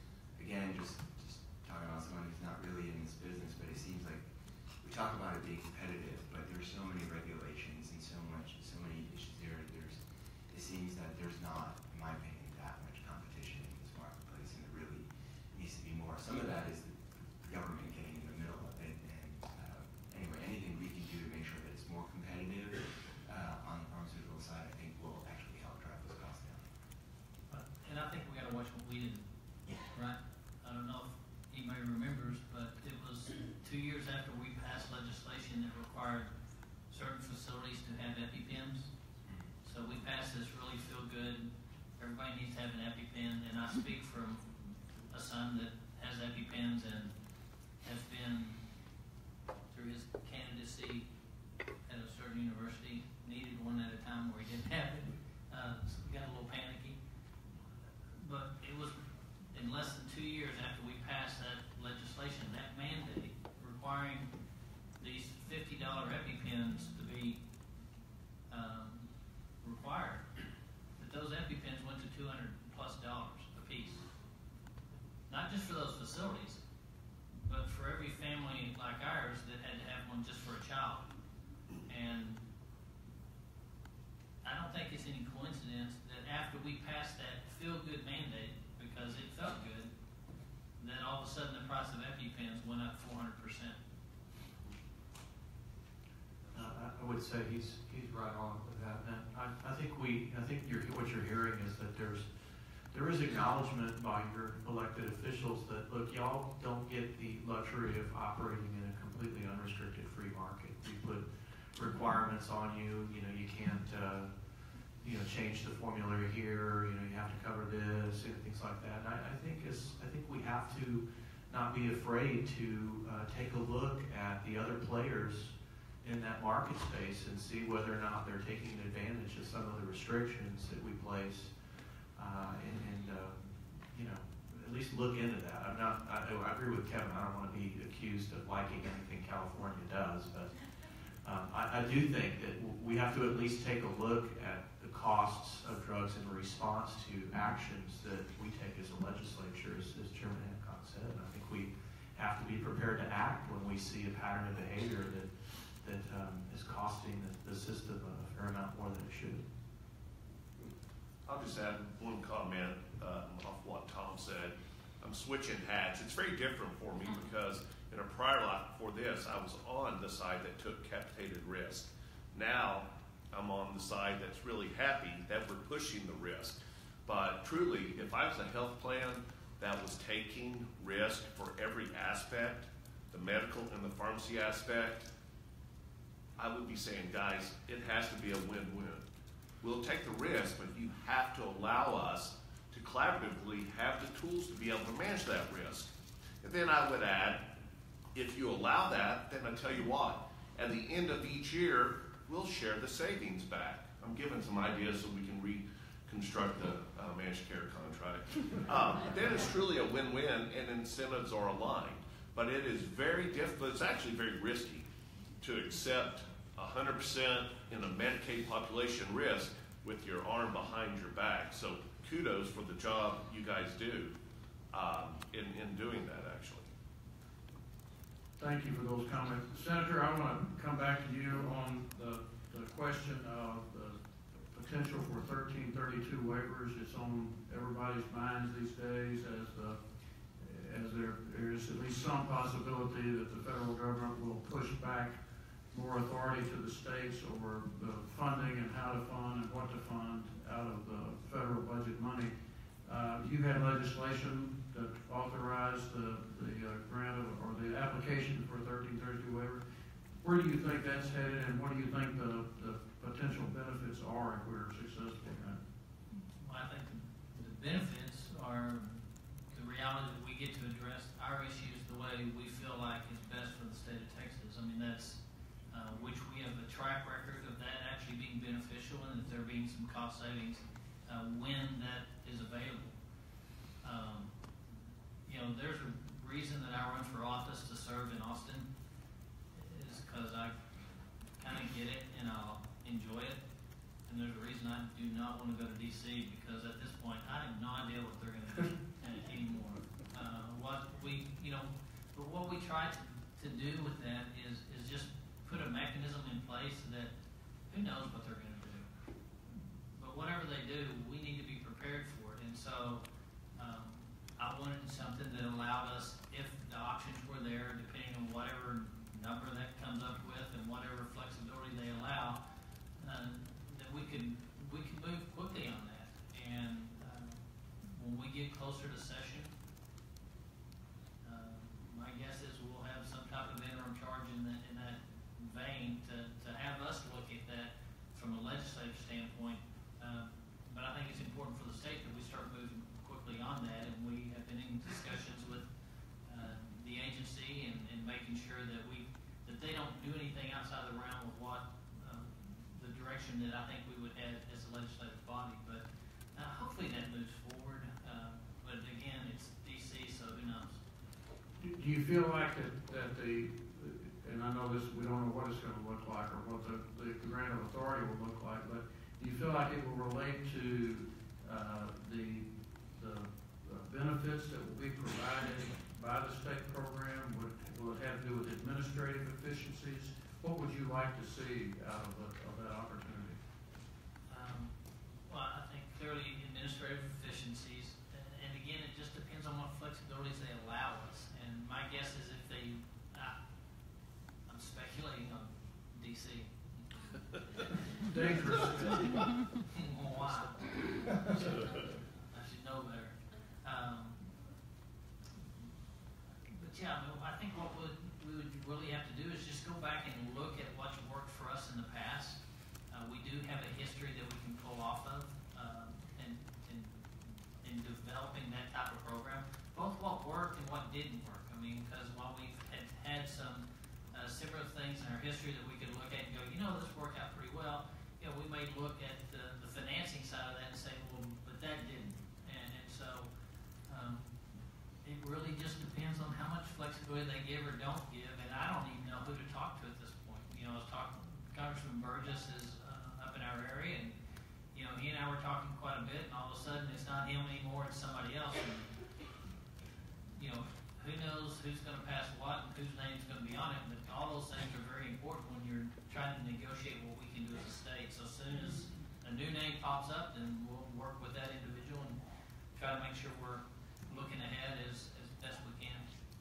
have an EpiPen, and I speak from a son that has EpiPens and has been, through his candidacy at a certain university, needed one at a time where he didn't have it. Uh, so we got a little panicky. But it was in less than two years after we passed that legislation, that mandate requiring these fifty dollar EpiPens to be um, required, that those EpiPens went to two hundred plus dollars a piece. Not just for those facilities, but for every family like ours that had to have one just for a child. And I don't think it's any coincidence that after we passed that feel-good mandate, because it felt good, then all of a sudden the price of EpiPens went up four hundred percent. Uh, I I would say he's he's right on with that. And I, I think we I think you're, what you're hearing is that there's there is acknowledgement by your elected officials that, look, y'all don't get the luxury of operating in a completely unrestricted free market. We put requirements on you. You know, you can't uh, you know change the formulary here. You know, you have to cover this and things like that. And I, I think is I think we have to not be afraid to uh, take a look at the other players in that market space and see whether or not they're taking advantage of some of the restrictions that we place, uh, and, and uh, you know, at least look into that. I'm not. I, I agree with Kevin. I don't want to be accused of liking anything California does, but um, I, I do think that we have to at least take a look at the costs of drugs in response to actions that we take as a legislature, as, as Chairman Hancock said. And I think we have to be prepared to act when we see a pattern of behavior that that um, is costing the, the system a fair amount more than it should. I'll just add one comment uh, off what Tom said. I'm switching hats. It's very different for me because in a prior life before this, I was on the side that took capitated risk. Now, I'm on the side that's really happy that we're pushing the risk. But truly, if I was a health plan that was taking risk for every aspect, the medical and the pharmacy aspect, I would be saying, guys, it has to be a win-win. We'll take the risk, but you have to allow us to collaboratively have the tools to be able to manage that risk. And then I would add, if you allow that, then I tell you what, at the end of each year, we'll share the savings back. I'm giving some ideas so we can reconstruct the uh, managed care contract. Um, then it's truly a win-win and incentives are aligned. But it is very difficult, it's actually very risky to accept one hundred percent in a Medicaid population risk with your arm behind your back. So kudos for the job you guys do um, in, in doing that, actually. Thank you for those comments. Senator, I want to come back to you on the, the question of the potential for thirteen thirty-two waivers. It's on everybody's minds these days as the as there, there is at least some possibility that the federal government will push back more authority to the states over the funding and how to fund and what to fund out of the federal budget money. Uh, you had legislation that authorized the, the uh, grant of, or the application for thirteen thirty-two waiver. Where do you think that's headed, and what do you think the, the potential benefits are if we're successful in that? Well, I think the, the benefits are the reality that we get to address our issues the way we feel like is best for the state of Texas. I mean, that's uh, which we have a track record of that actually being beneficial, and if there being some cost savings uh, when that is available. Um, you know, there's a reason that I run for office to serve in Austin is because I kind of get it and I'll enjoy it. And there's a reason I do not want to go to D C because at this point I have no idea what they're going to do anymore. Uh, what we, you know, but what we try to, to do with that is is just put a mechanism in place that who knows what they're going to do. But whatever they do, we need to be prepared for it. And so um, I wanted something that allowed us, if the options were there, depending on whatever number that comes up with and whatever flexibility they allow, uh, that we could we could move quickly on that. And uh, when we get closer to session, uh, my guess is we'll have some type of interim charge in that in that vein to, to have us look at that from a legislative standpoint. Uh, but I think it's important for the state that we start moving direction that I think we would head as a legislative body. But uh, hopefully that moves forward. Uh, but again, it's D C, so who knows? Do do you feel like that, that the, and I know this, we don't know what it's gonna look like or what the, the grant of authority will look like, but do you feel like it will relate to, uh, the, the the benefits that will be provided by the state program? Would, will it have to do with administrative efficiencies? What would you like to see out of, the, of that opportunity? Um, well, I think clearly administrative efficiencies, and, and again, it just depends on what flexibilities they allow us. And my guess is if they, uh, I'm speculating on D C. Dangerous. Why? I should know better. Um, but yeah, I, mean, I think what would, we would really have to do is just go back and look at what's worked for us in the past. Uh, we do have a history that we can pull off of um, in, in, in developing that type of program, both what worked and what didn't work. I mean, because while we've had, had some uh, similar things in our history that we could look at and go, you know, this worked out pretty well, you know, we may look at the, the financing side of that and say, well, but that didn't. And, and so um, it really just depends on how much flexibility they give or don't give, and I don't even know who to talk to at this point. You know, I was talking, Congressman Burgess is uh, up in our area, and, you know, he and I were talking quite a bit, and all of a sudden it's not him anymore, it's somebody else. And, you know, who knows who's going to pass what and whose name's going to be on it, but all those things are very important when you're trying to negotiate what we can do as a state. So as soon as a new name pops up, then we'll work with that individual and try to make sure we're looking ahead as, as best we can.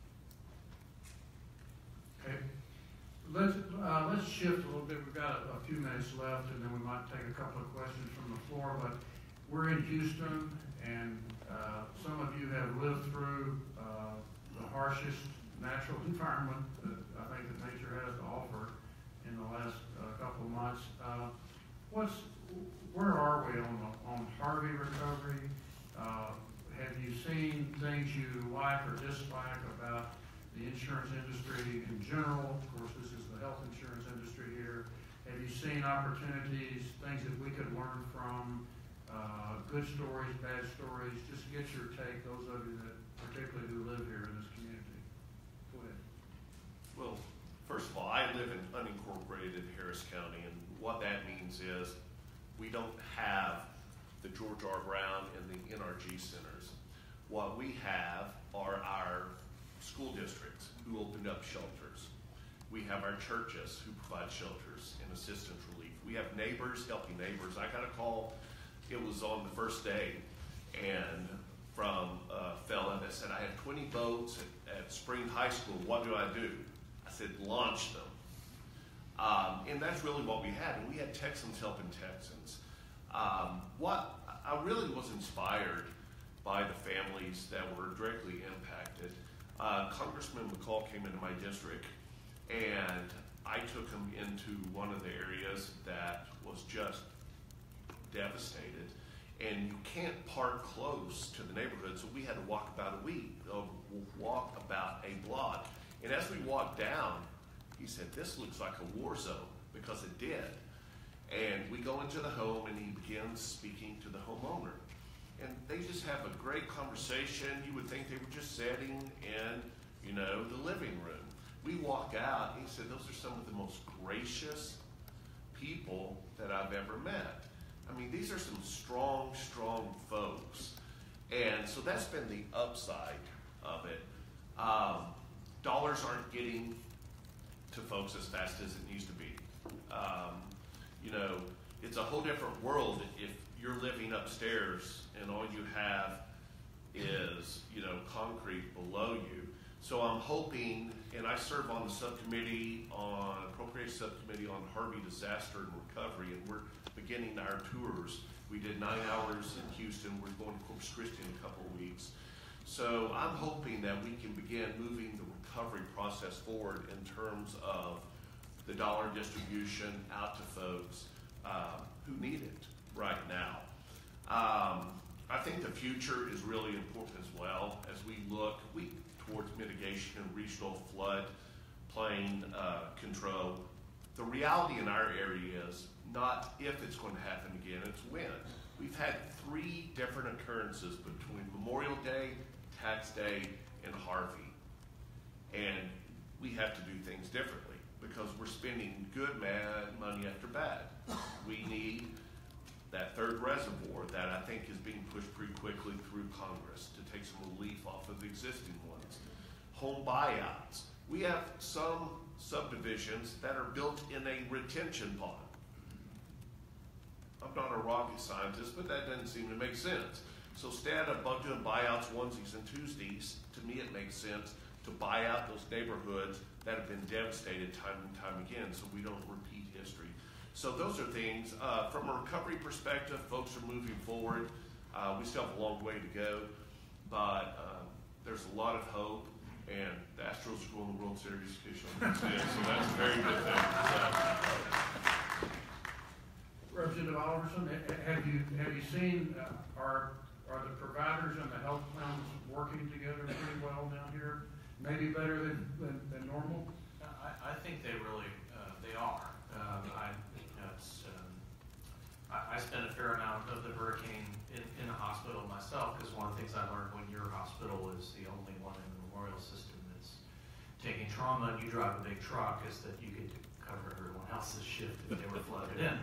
Okay. Let's, uh, let's shift a little bit. We've got a, a few minutes left, and then we might take a couple of questions from the floor, but we're in Houston, and uh, some of you have lived through uh, the harshest natural environment that I think that nature has to offer in the last uh, couple of months. Uh, what's, where are we on the, on Harvey recovery? Uh, have you seen things you like or dislike about the insurance industry in general? Of course, this is the health insurance industry here. Have you seen opportunities, things that we could learn from, uh, good stories, bad stories? Just get your take, those of you that particularly who live here in this community. Go ahead. Well, first of all, I live in unincorporated Harris County, and what that means is we don't have the George R. Brown and the N R G centers. What we have are our school districts who opened up shelters. We have our churches who provide shelters and assistance relief. We have neighbors helping neighbors. I got a call, it was on the first day, and from a fella that said, I have twenty boats at, at Spring High School, what do I do? I said, launch them. Um, and that's really what we had, and we had Texans helping Texans. Um, what I really was inspired by the families that were directly impacted. Uh, Congressman McCall came into my district, and I took him into one of the areas that was just devastated. And you can't park close to the neighborhood, so we had to walk about a week, uh, walk about a block. And as we walked down, he said, this looks like a war zone, because it did. And we go into the home, and he begins speaking to the homeowner. And they just have a great conversation. You would think they were just sitting in, you know, the living room. We walk out, and he said, those are some of the most gracious people that I've ever met. I mean, these are some strong, strong folks. And so that's been the upside of it. Um, dollars aren't getting to folks as fast as it needs to be. Um, you know, it's a whole different world if you're living upstairs and all you have is, you know, concrete below you. So I'm hoping, and I serve on the subcommittee, on appropriate subcommittee on Harvey disaster and recovery, and we're beginning our tours. We did nine hours in Houston. We're going to Corpus Christi in a couple of weeks. So I'm hoping that we can begin moving the recovery process forward in terms of the dollar distribution out to folks uh, who need it right now. Um, I think the future is really important as well as we look we, towards mitigation and regional flood plain uh, control. the reality in our area is not if it's going to happen again, it's when. We've had three different occurrences between Memorial Day, Tax Day, and Harvey. And we have to do things differently because we're spending good mad money after bad. We need that third reservoir that I think is being pushed pretty quickly through Congress to take some relief off of the existing ones. Home buyouts. We have some subdivisions that are built in a retention pond. I'm not a rocket scientist, but that doesn't seem to make sense. So instead of doing buyouts onesies and twosies, to me it makes sense to buy out those neighborhoods that have been devastated time and time again so we don't repeat history. So those are things. Uh, from a recovery perspective, folks are moving forward. Uh, we still have a long way to go, but uh, there's a lot of hope, and the Astros are going to the World Series this year, so that's a very good thing. So, Representative Oliverson, have you have you seen uh, are are the providers and the health plans working together pretty well down here? Maybe better than than, than normal. I, I think they really uh, they are. Um, I you know, it's, um, I, I spent a fair amount of the hurricane in, in the hospital myself because one of the things I learned when your hospital is the only one in the memorial system that's taking trauma and you drive a big truck is that you get to cover everyone else's shift if they were flooded in.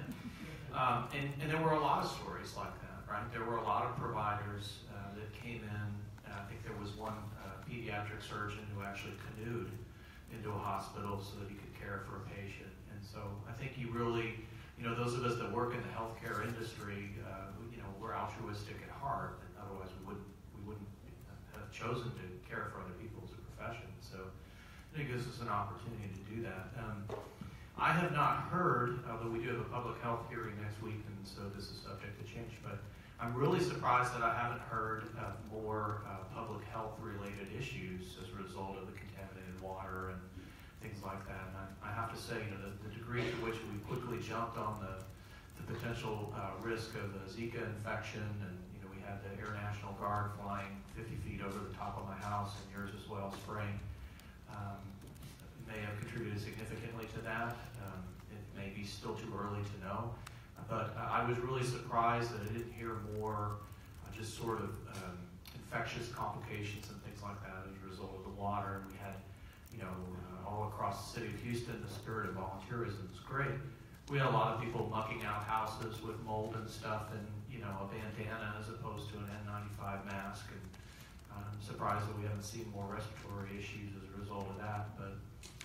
Um, and, and there were a lot of stories like that, right? There were a lot of providers uh, that came in. Uh, I think there was one uh, pediatric surgeon who actually canoed into a hospital so that he could care for a patient. And so I think you really, you know, those of us that work in the healthcare industry, uh, you know, we're altruistic at heart, and otherwise we wouldn't we wouldn't have chosen to care for other people as a profession. So I think this is an opportunity to do that. Um, I have not heard, although we do have a public health hearing next week, and so this is subject to change, but I'm really surprised that I haven't heard of more uh, public health related issues as a result of the contaminated water and things like that. And I, I have to say, you know, the, the degree to which we quickly jumped on the, the potential uh, risk of a Zika infection, and, you know, we had the Air National Guard flying fifty feet over the top of my house, and yours as well, spraying. Um, may have contributed significantly to that. Um, it may be still too early to know, but uh, I was really surprised that I didn't hear more uh, just sort of um, infectious complications and things like that as a result of the water. And we had, you know, uh, all across the city of Houston, the spirit of volunteerism was great. We had a lot of people mucking out houses with mold and stuff and, you know, a bandana as opposed to an N ninety-five mask. And I'm surprised that we haven't seen more respiratory issues as a result of that, but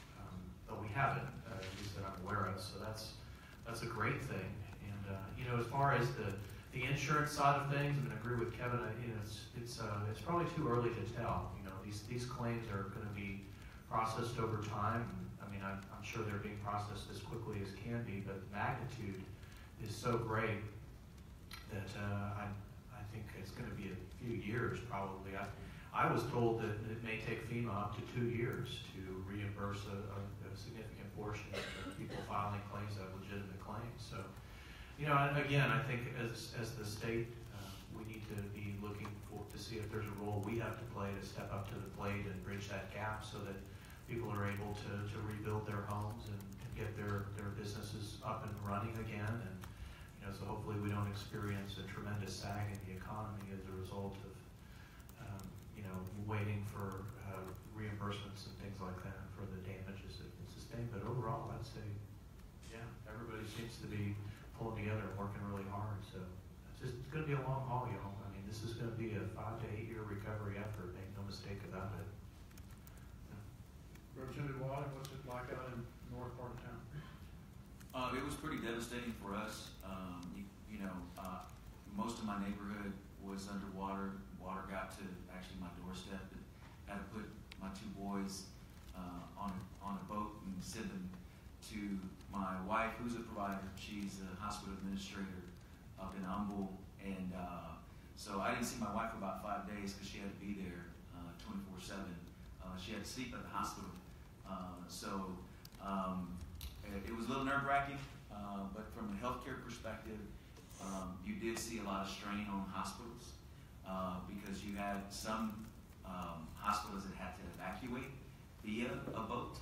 but we haven't, uh, at least that I'm aware of, so that's that's a great thing. And uh, you know, as far as the the insurance side of things, I'm going to agree with Kevin. I, you know, it's it's uh, it's probably too early to tell. You know, these these claims are going to be processed over time. I mean, I'm, I'm sure they're being processed as quickly as can be, but the magnitude is so great that uh, I I think it's going to be a few years probably. I I was told that it may take FEMA up to two years to reimburse a, a, a significant portion of people filing claims that have legitimate claims. So, you know, again, I think as as the state, uh, we need to be looking for to see if there's a role we have to play to step up to the plate and bridge that gap so that people are able to, to rebuild their homes and, and get their, their businesses up and running again. And, you know, so hopefully we don't experience a tremendous sag in the economy as a result of you know, waiting for uh, reimbursements and things like that for the damages that have been sustained. But overall, I'd say, yeah, everybody seems to be pulling together and working really hard. So it's just it's going to be a long haul, y'all. I mean, this is going to be a five to eight year recovery effort. Make no mistake about it. Yeah. Representative Watt, what's it like out in the north part of town? Uh, it was pretty devastating for us. Um, you, you know, uh, most of my neighborhood was underwater. Water got to actually my doorstep, and had to put my two boys uh, on on a boat and send them to my wife, who's a provider. She's a hospital administrator up in Humble, and uh, so I didn't see my wife for about five days because she had to be there twenty-four seven. Uh, she had to sleep at the hospital, uh, so um, it, it was a little nerve-wracking. Uh, but from a healthcare perspective, um, you did see a lot of strain on hospitals. Uh, because you had some um, hospitals that had to evacuate via a boat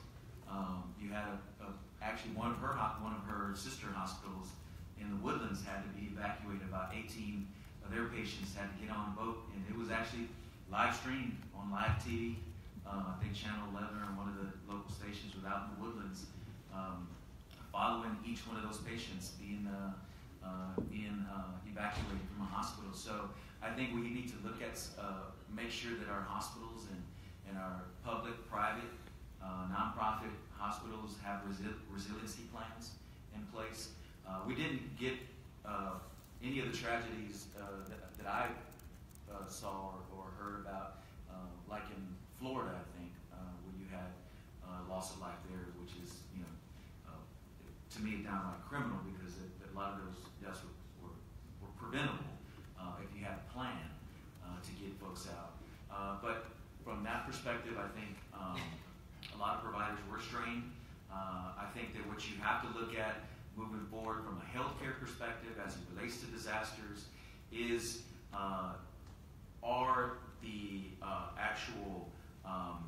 Um, you had a, a, actually one of her ho- one of her sister hospitals in the Woodlands had to be evacuated. About eighteen of their patients had to get on a boat, and it was actually live streamed on live T V. Uh, I think Channel eleven or one of the local stations was out in the Woodlands, um, following each one of those patients being uh, uh, being uh, evacuated from a hospital. So I think we need to look at, uh, make sure that our hospitals and, and our public, private, uh, nonprofit hospitals have resi- resiliency plans in place. Uh, we didn't get uh, any of the tragedies uh, that, that I uh, saw or, or heard about, uh, like in Florida, I think, uh, where you had uh, loss of life there, which is, you know, uh, to me, downright criminal because it, a lot of those deaths were, were, were preventable uh, if you had a plan uh, to get folks out. Uh, but from that perspective, I think um, a lot of providers were strained. Uh, I think that what you have to look at moving forward from a healthcare perspective as it relates to disasters is uh, are the uh, actual um,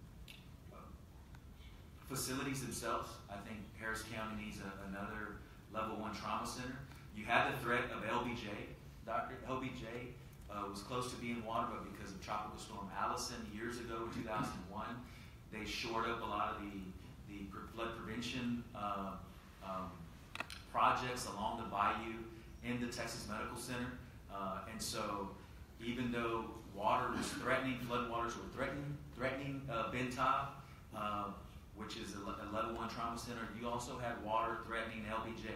facilities themselves. I think Harris County needs a, another level one trauma center. You had the threat of L B J. Doctor L B J uh, was close to being water, but because of Tropical Storm Allison years ago in two thousand one, they shored up a lot of the, the flood prevention uh, um, projects along the bayou in the Texas Medical Center. Uh, and so even though water was threatening, floodwaters were threatening, threatening uh, Bentov, uh, which is a, a level one trauma center, you also had water threatening L B J,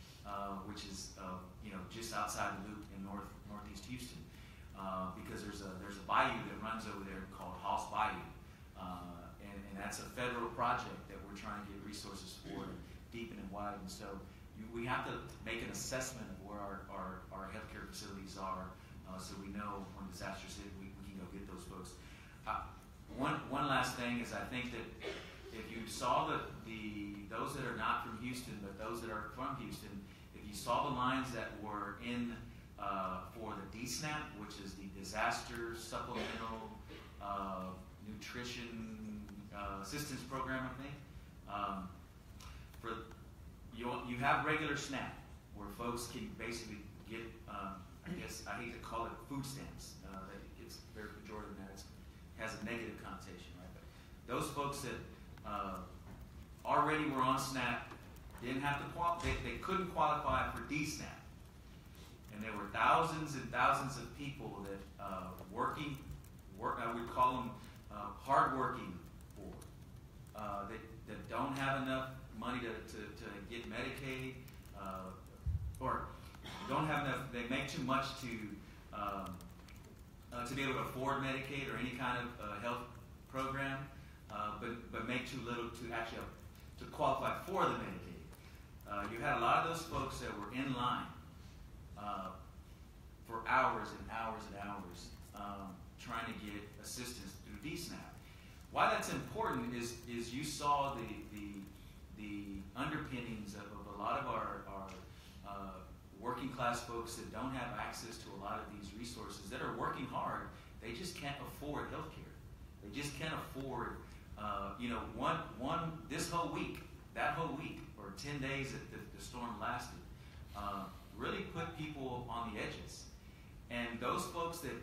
uh, which is uh, you know just outside the loop in north northeast Houston, uh, because there's a there's a bayou that runs over there called Hoss Bayou, uh, and, and that's a federal project that we're trying to get resources for to deepen and widen. So you, we have to make an assessment of where our, our, our healthcare facilities are, uh, so we know when disasters hit, we, we can go get those folks. Uh, one one last thing is I think that if you saw the, the those that are not from Houston, but those that are from Houston, if you saw the lines that were in uh, for the D SNAP, which is the Disaster Supplemental uh, Nutrition uh, Assistance Program, I think. Um, for you, you have regular SNAP where folks can basically get, um, I guess I hate to call it food stamps. Uh, that it's very pejorative now. It has a negative connotation, right? But those folks that Uh, already were on SNAP, didn't have to qual- they, they couldn't qualify for D SNAP. And there were thousands and thousands of people that uh, working, work, I would call them uh, hardworking poor, uh, that, that don't have enough money to, to, to get Medicaid, uh, or don't have enough, they make too much to um, uh, to be able to afford Medicaid or any kind of uh, health program. Uh, but, but make too little to actually uh, to qualify for the Medicaid. Uh, you had a lot of those folks that were in line uh, for hours and hours and hours um, trying to get assistance through D SNAP. Why that's important is is you saw the the, the underpinnings of, of a lot of our, our uh, working class folks that don't have access to a lot of these resources, that are working hard, they just can't afford health care. They just can't afford Uh, you know, one, one, this whole week, that whole week, or ten days that the, the storm lasted, uh, really put people on the edges. And those folks that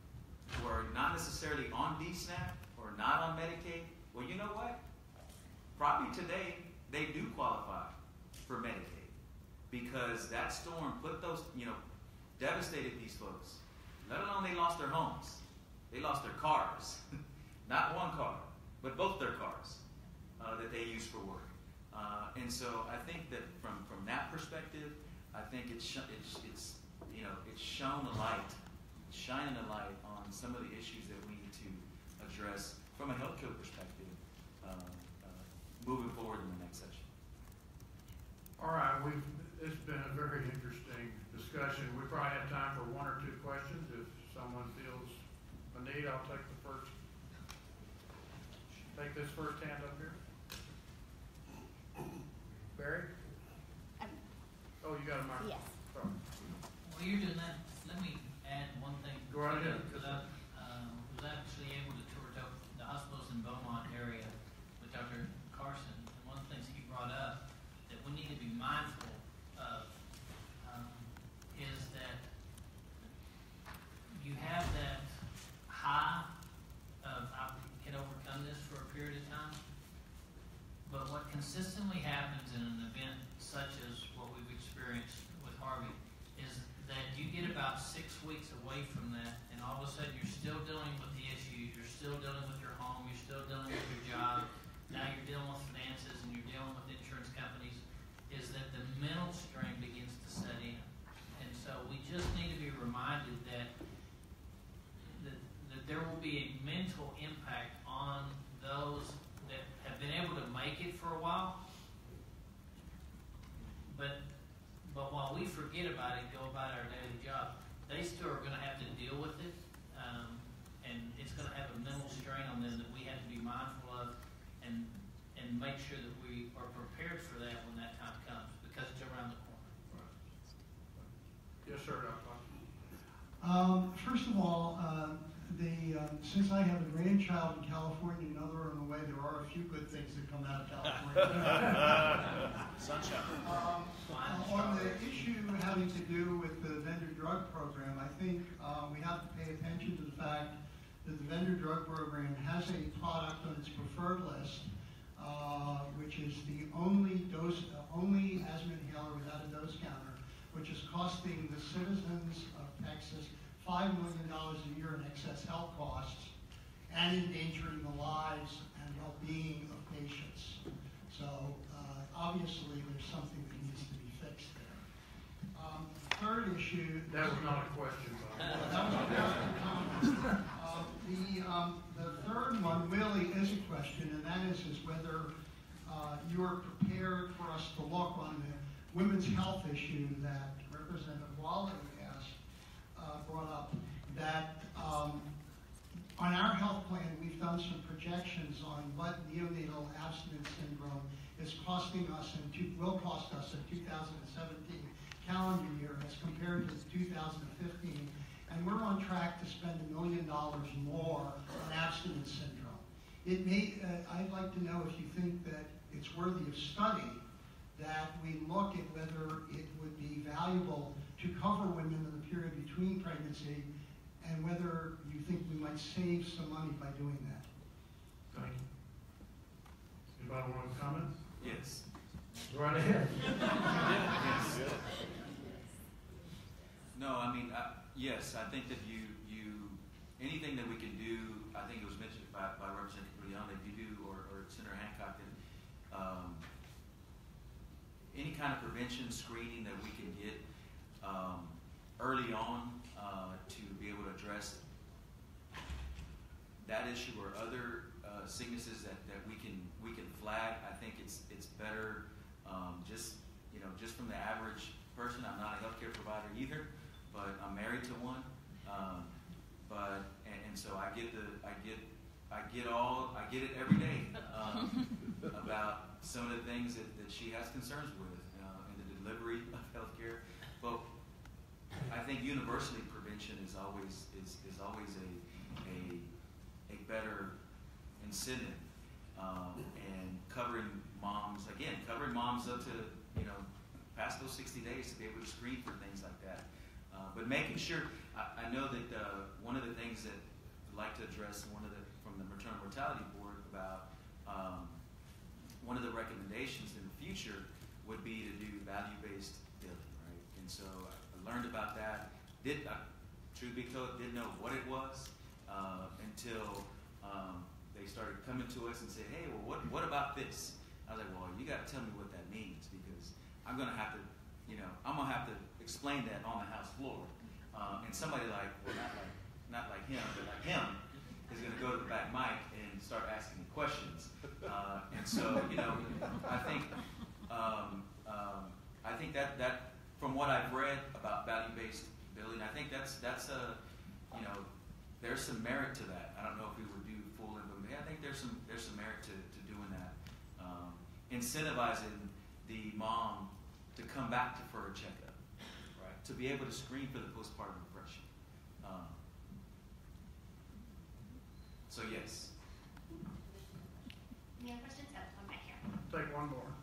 were not necessarily on D SNAP or not on Medicaid, well, you know what? Probably today, they do qualify for Medicaid. Because that storm put those, you know, devastated these folks. Let alone they lost their homes. They lost their cars. Not one car, but both their cars uh, that they use for work. Uh, and so I think that from, from that perspective, I think it's, sh- it's, it's, you know, it's shown a light, shining a light on some of the issues that we need to address from a healthcare perspective uh, uh, moving forward in the next session. All right, we've, it's been a very interesting discussion. We probably have time for one or two questions. If someone feels a need, I'll take the first. Take this first hand up here. Barry? Um, Oh, you got a mic. yes. Sorry. While you're doing that, let me add one thing. Go right ahead. Because I uh, was actually able to tour the hospitals in Beaumont area with Doctor Carson. six weeks away from that, and all of a sudden you're still dealing with the issues, you're still dealing with your home, you're still dealing with your job, now you're dealing with finances and you're dealing with insurance companies, is that the mental strain begins to set in. And so we just need to be reminded that, that, that there will be a mental impact on those that have been able to make it for a while, but but while we forget about it, go about our daily job, they still are going to have to deal with it, um, and it's going to have a mental strain on them that we have to be mindful of, and and make sure that we are prepared for that when that time comes, because it's around the corner. Yes, sir, Doctor Um, first of all, uh, the uh, since I have a grandchild in California and another on the way, there are a few good things that come out of California. Sunshine. Um, uh, on the issue having to do with the vendor drug program, I think uh, we have to pay attention to the fact that the vendor drug program has a product on its preferred list, uh, which is the only dose, uh, only asthma inhaler without a dose counter, which is costing the citizens of Texas five million dollars a year in excess health costs and endangering the lives and well-being of patients. So uh, obviously there's something that needs to be fixed there. Um, third issue. That was not a question, Bob. That was a question comment. Uh, the, um, the third one really is a question, and that is, is whether uh, you are prepared for us to look on the women's health issue that Representative Wally has uh, brought up, that um, on our health plan, we've done some projections on what neonatal abstinence syndrome is costing us and two, will cost us in two thousand seventeen calendar year as compared to two thousand fifteen, and we're on track to spend a million dollars more on abstinence syndrome. It may, uh, I'd like to know if you think that it's worthy of study, that we look at whether it would be valuable to cover women in the period between pregnancy, and whether you think we might save some money by doing that. Thank you. Anybody want to comment? Yes. Right ahead. Yes. No, I mean, I, yes, I think that you, you, anything that we can do, I think it was mentioned by, by Representative Leon, that you do, or, or Senator Hancock, that um, any kind of prevention screening that we can get um, early on uh, to be able to address that issue or other uh, sicknesses that, that we can we can flag. I think it's it's better um, just you know just from the average person. I'm not a healthcare provider either, but I'm married to one. Um, but and, and so I get the I get I get all I get it every day um, about some of the things that, that she has concerns with uh, in the delivery of healthcare. But I think universally prevention is always is, is always a a a better incentive, um, and covering moms again, covering moms up to you know past those sixty days to be able to screen for things like that. Uh, but making sure, I, I know that uh, one of the things that I'd like to address, one of the from the Maternal Mortality Board about um, one of the recommendations in the future would be to do value-based billing, right? And so I learned about that. Did uh, truth be told, didn't know what it was uh, until um, they started coming to us and said, "Hey, well, what what about this?" I was like, "Well, you got to tell me what that means, because I'm going to have to, you know, I'm going to have to explain that on the House floor." Uh, and somebody like, well, not like not like him, but like him, is going to go to the back mic and start asking me questions. Uh, and so, you know, I think um, um, I think that that from what I've read about value-based billing, I think that's that's a you know there's some merit to that. I don't know if we would do full implementation. I think there's some there's some merit to, to doing that, um, incentivizing the mom to come back to for a checkup, right? To be able to screen for the postpartum depression. Um, so yes. Any other questions? Oh, one back here. Take one more.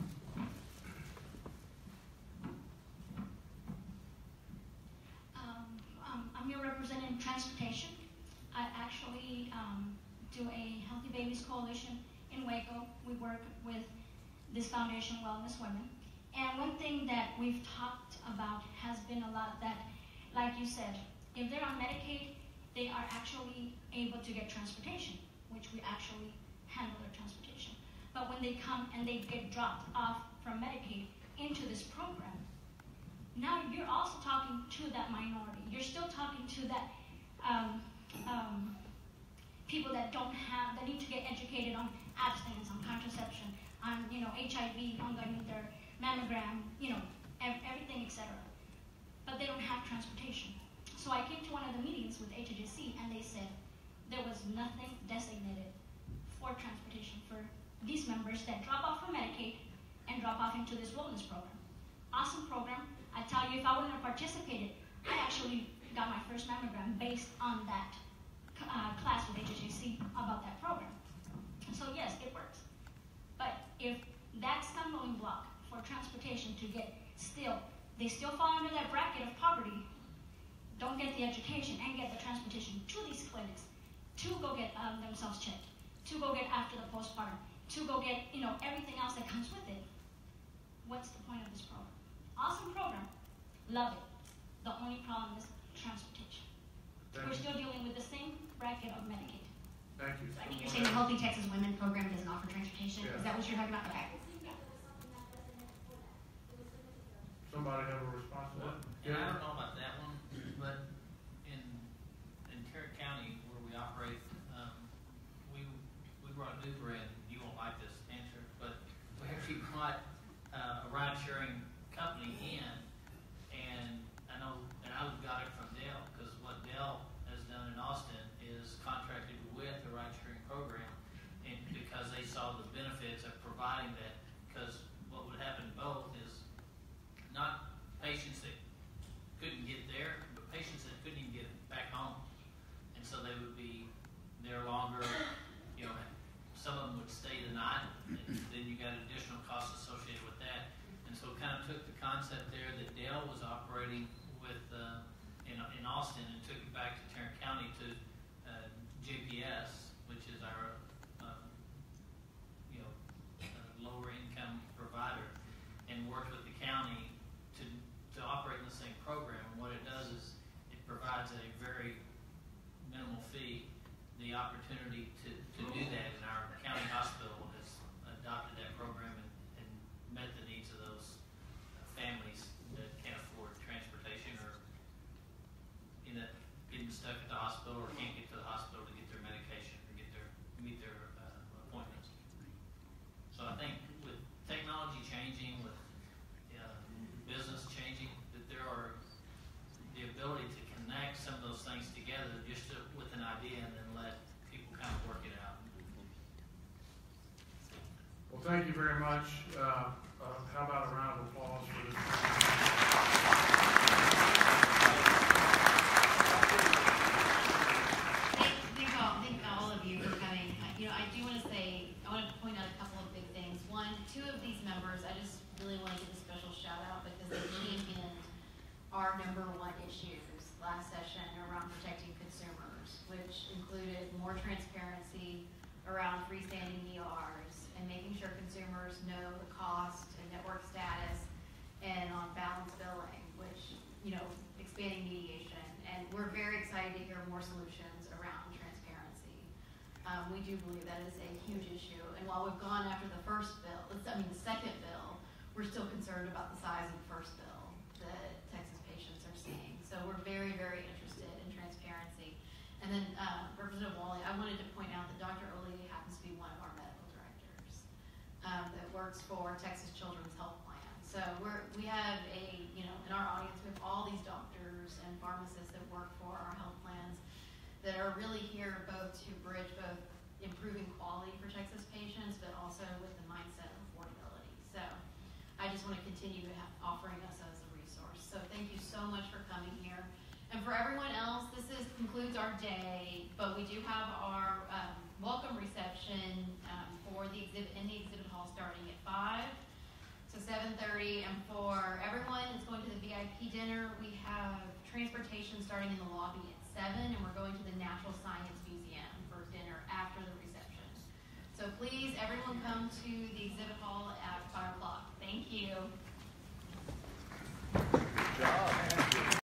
Um, um, I'm here representing transportation. I actually um, do a Healthy Babies Coalition in Waco. We work with this foundation, Wellness Women. And one thing that we've talked about has been a lot that like you said, if they're on Medicaid, they are actually able to get transportation, which we actually handle their transportation. But when they come and they get dropped off from Medicaid into this program, now you're also talking to that minority. You're still talking to that um, um, people that don't have, that need to get educated on abstinence, on contraception, on you know H I V, on getting their mammogram, you know ev- everything, et cetera. But they don't have transportation. So I came to one of the meetings with H H C, and they said there was nothing designated for transportation for these members that drop off from Medicaid and drop off into this wellness program. Awesome program. I tell you, if I wouldn't have participated, I actually got my first mammogram based on that uh, class with H H C about that program. So yes, it works. But if that stumbling block for transportation to get still, they still fall under that bracket of poverty, don't get the education and get the transportation to these clinics to go get um, themselves checked, to go get after the postpartum, to go get you know everything else that comes with it. What's the point of this program? Awesome program, love it. The only problem is transportation. Thank We're you. still dealing with the same bracket of Medicaid. Thank you. So I think you're saying the Healthy Texas Women Program doesn't offer transportation? Yeah. Is that what you're talking about? Okay. Somebody have a response to that? And I don't know about that one, but in, in Tarrant County where we operate, um, we, we brought new bread. You won't like this answer, but we actually brought, uh, a ride sharing company in, and I know, and I got it from Dell, because what Dell has done in Austin is contracted with the ride sharing program, and because they saw the benefits of providing that, because what would happen both is not patients that couldn't get there, but patients that couldn't even get back home. And so they would be there longer, you know, some of them would stay the night, and then you got additional costs associated with that. And so it kind of took the concept there that Dell was operating with, uh, in, in Austin, and took it back to Tarrant County to uh, J P S, which is our, um, you know, uh, lower income provider, and worked with the county to, to operate in the same program. And what it does is it provides a very minimal fee, the opportunity to, to do that. And our county hospital has adopted that program and, and met the needs of those uh, families that can't afford transportation, or end up getting stuck at the hospital, or can't get to the hospital to get their medication or get their meet their uh, appointments. So I think with technology changing, with uh, business changing, that there are the ability to connect some of those things together just to, with an idea, and then let people kind of work it out. Well, thank you very much. Uh, uh, how about a round of applause for this? Thank, thank all, thank all of you for coming. Uh, You know, I do want to say, I want to point out a couple of big things. One, two of these members, I just really want to give a special shout out because they championed our number one issues last session around protecting consumers, which included more transparency around freestanding E Rs and making sure consumers know the cost and network status, and on balance billing, which, you know, expanding mediation. And we're very excited to hear more solutions around transparency. Um, we do believe that is a huge issue. And while we've gone after the first bill, I mean the second bill, we're still concerned about the size of the first bill that Texas patients are seeing. So we're very, very interested in transparency. And then uh, Representative Wally, I wanted to point out that Doctor Oli happens to be one of our medical directors um, that works for Texas Children's Health Plan. So we're, we have a, you know, in our audience, we have all these doctors and pharmacists that work for our health plans that are really here both to bridge both improving quality for Texas patients, but also with the mindset of affordability. So I just want to continue to have, offering us as a resource. So thank you so much for coming here. And for everyone else, this is, concludes our day, but we do have our um, welcome reception um, for the exhibit in the exhibit hall starting at five. So seven thirty, and for everyone that's going to the V I P dinner, we have transportation starting in the lobby at seven, and we're going to the Natural Science Museum for dinner after the reception. So please, everyone come to the exhibit hall at five o'clock. Thank you. Good job.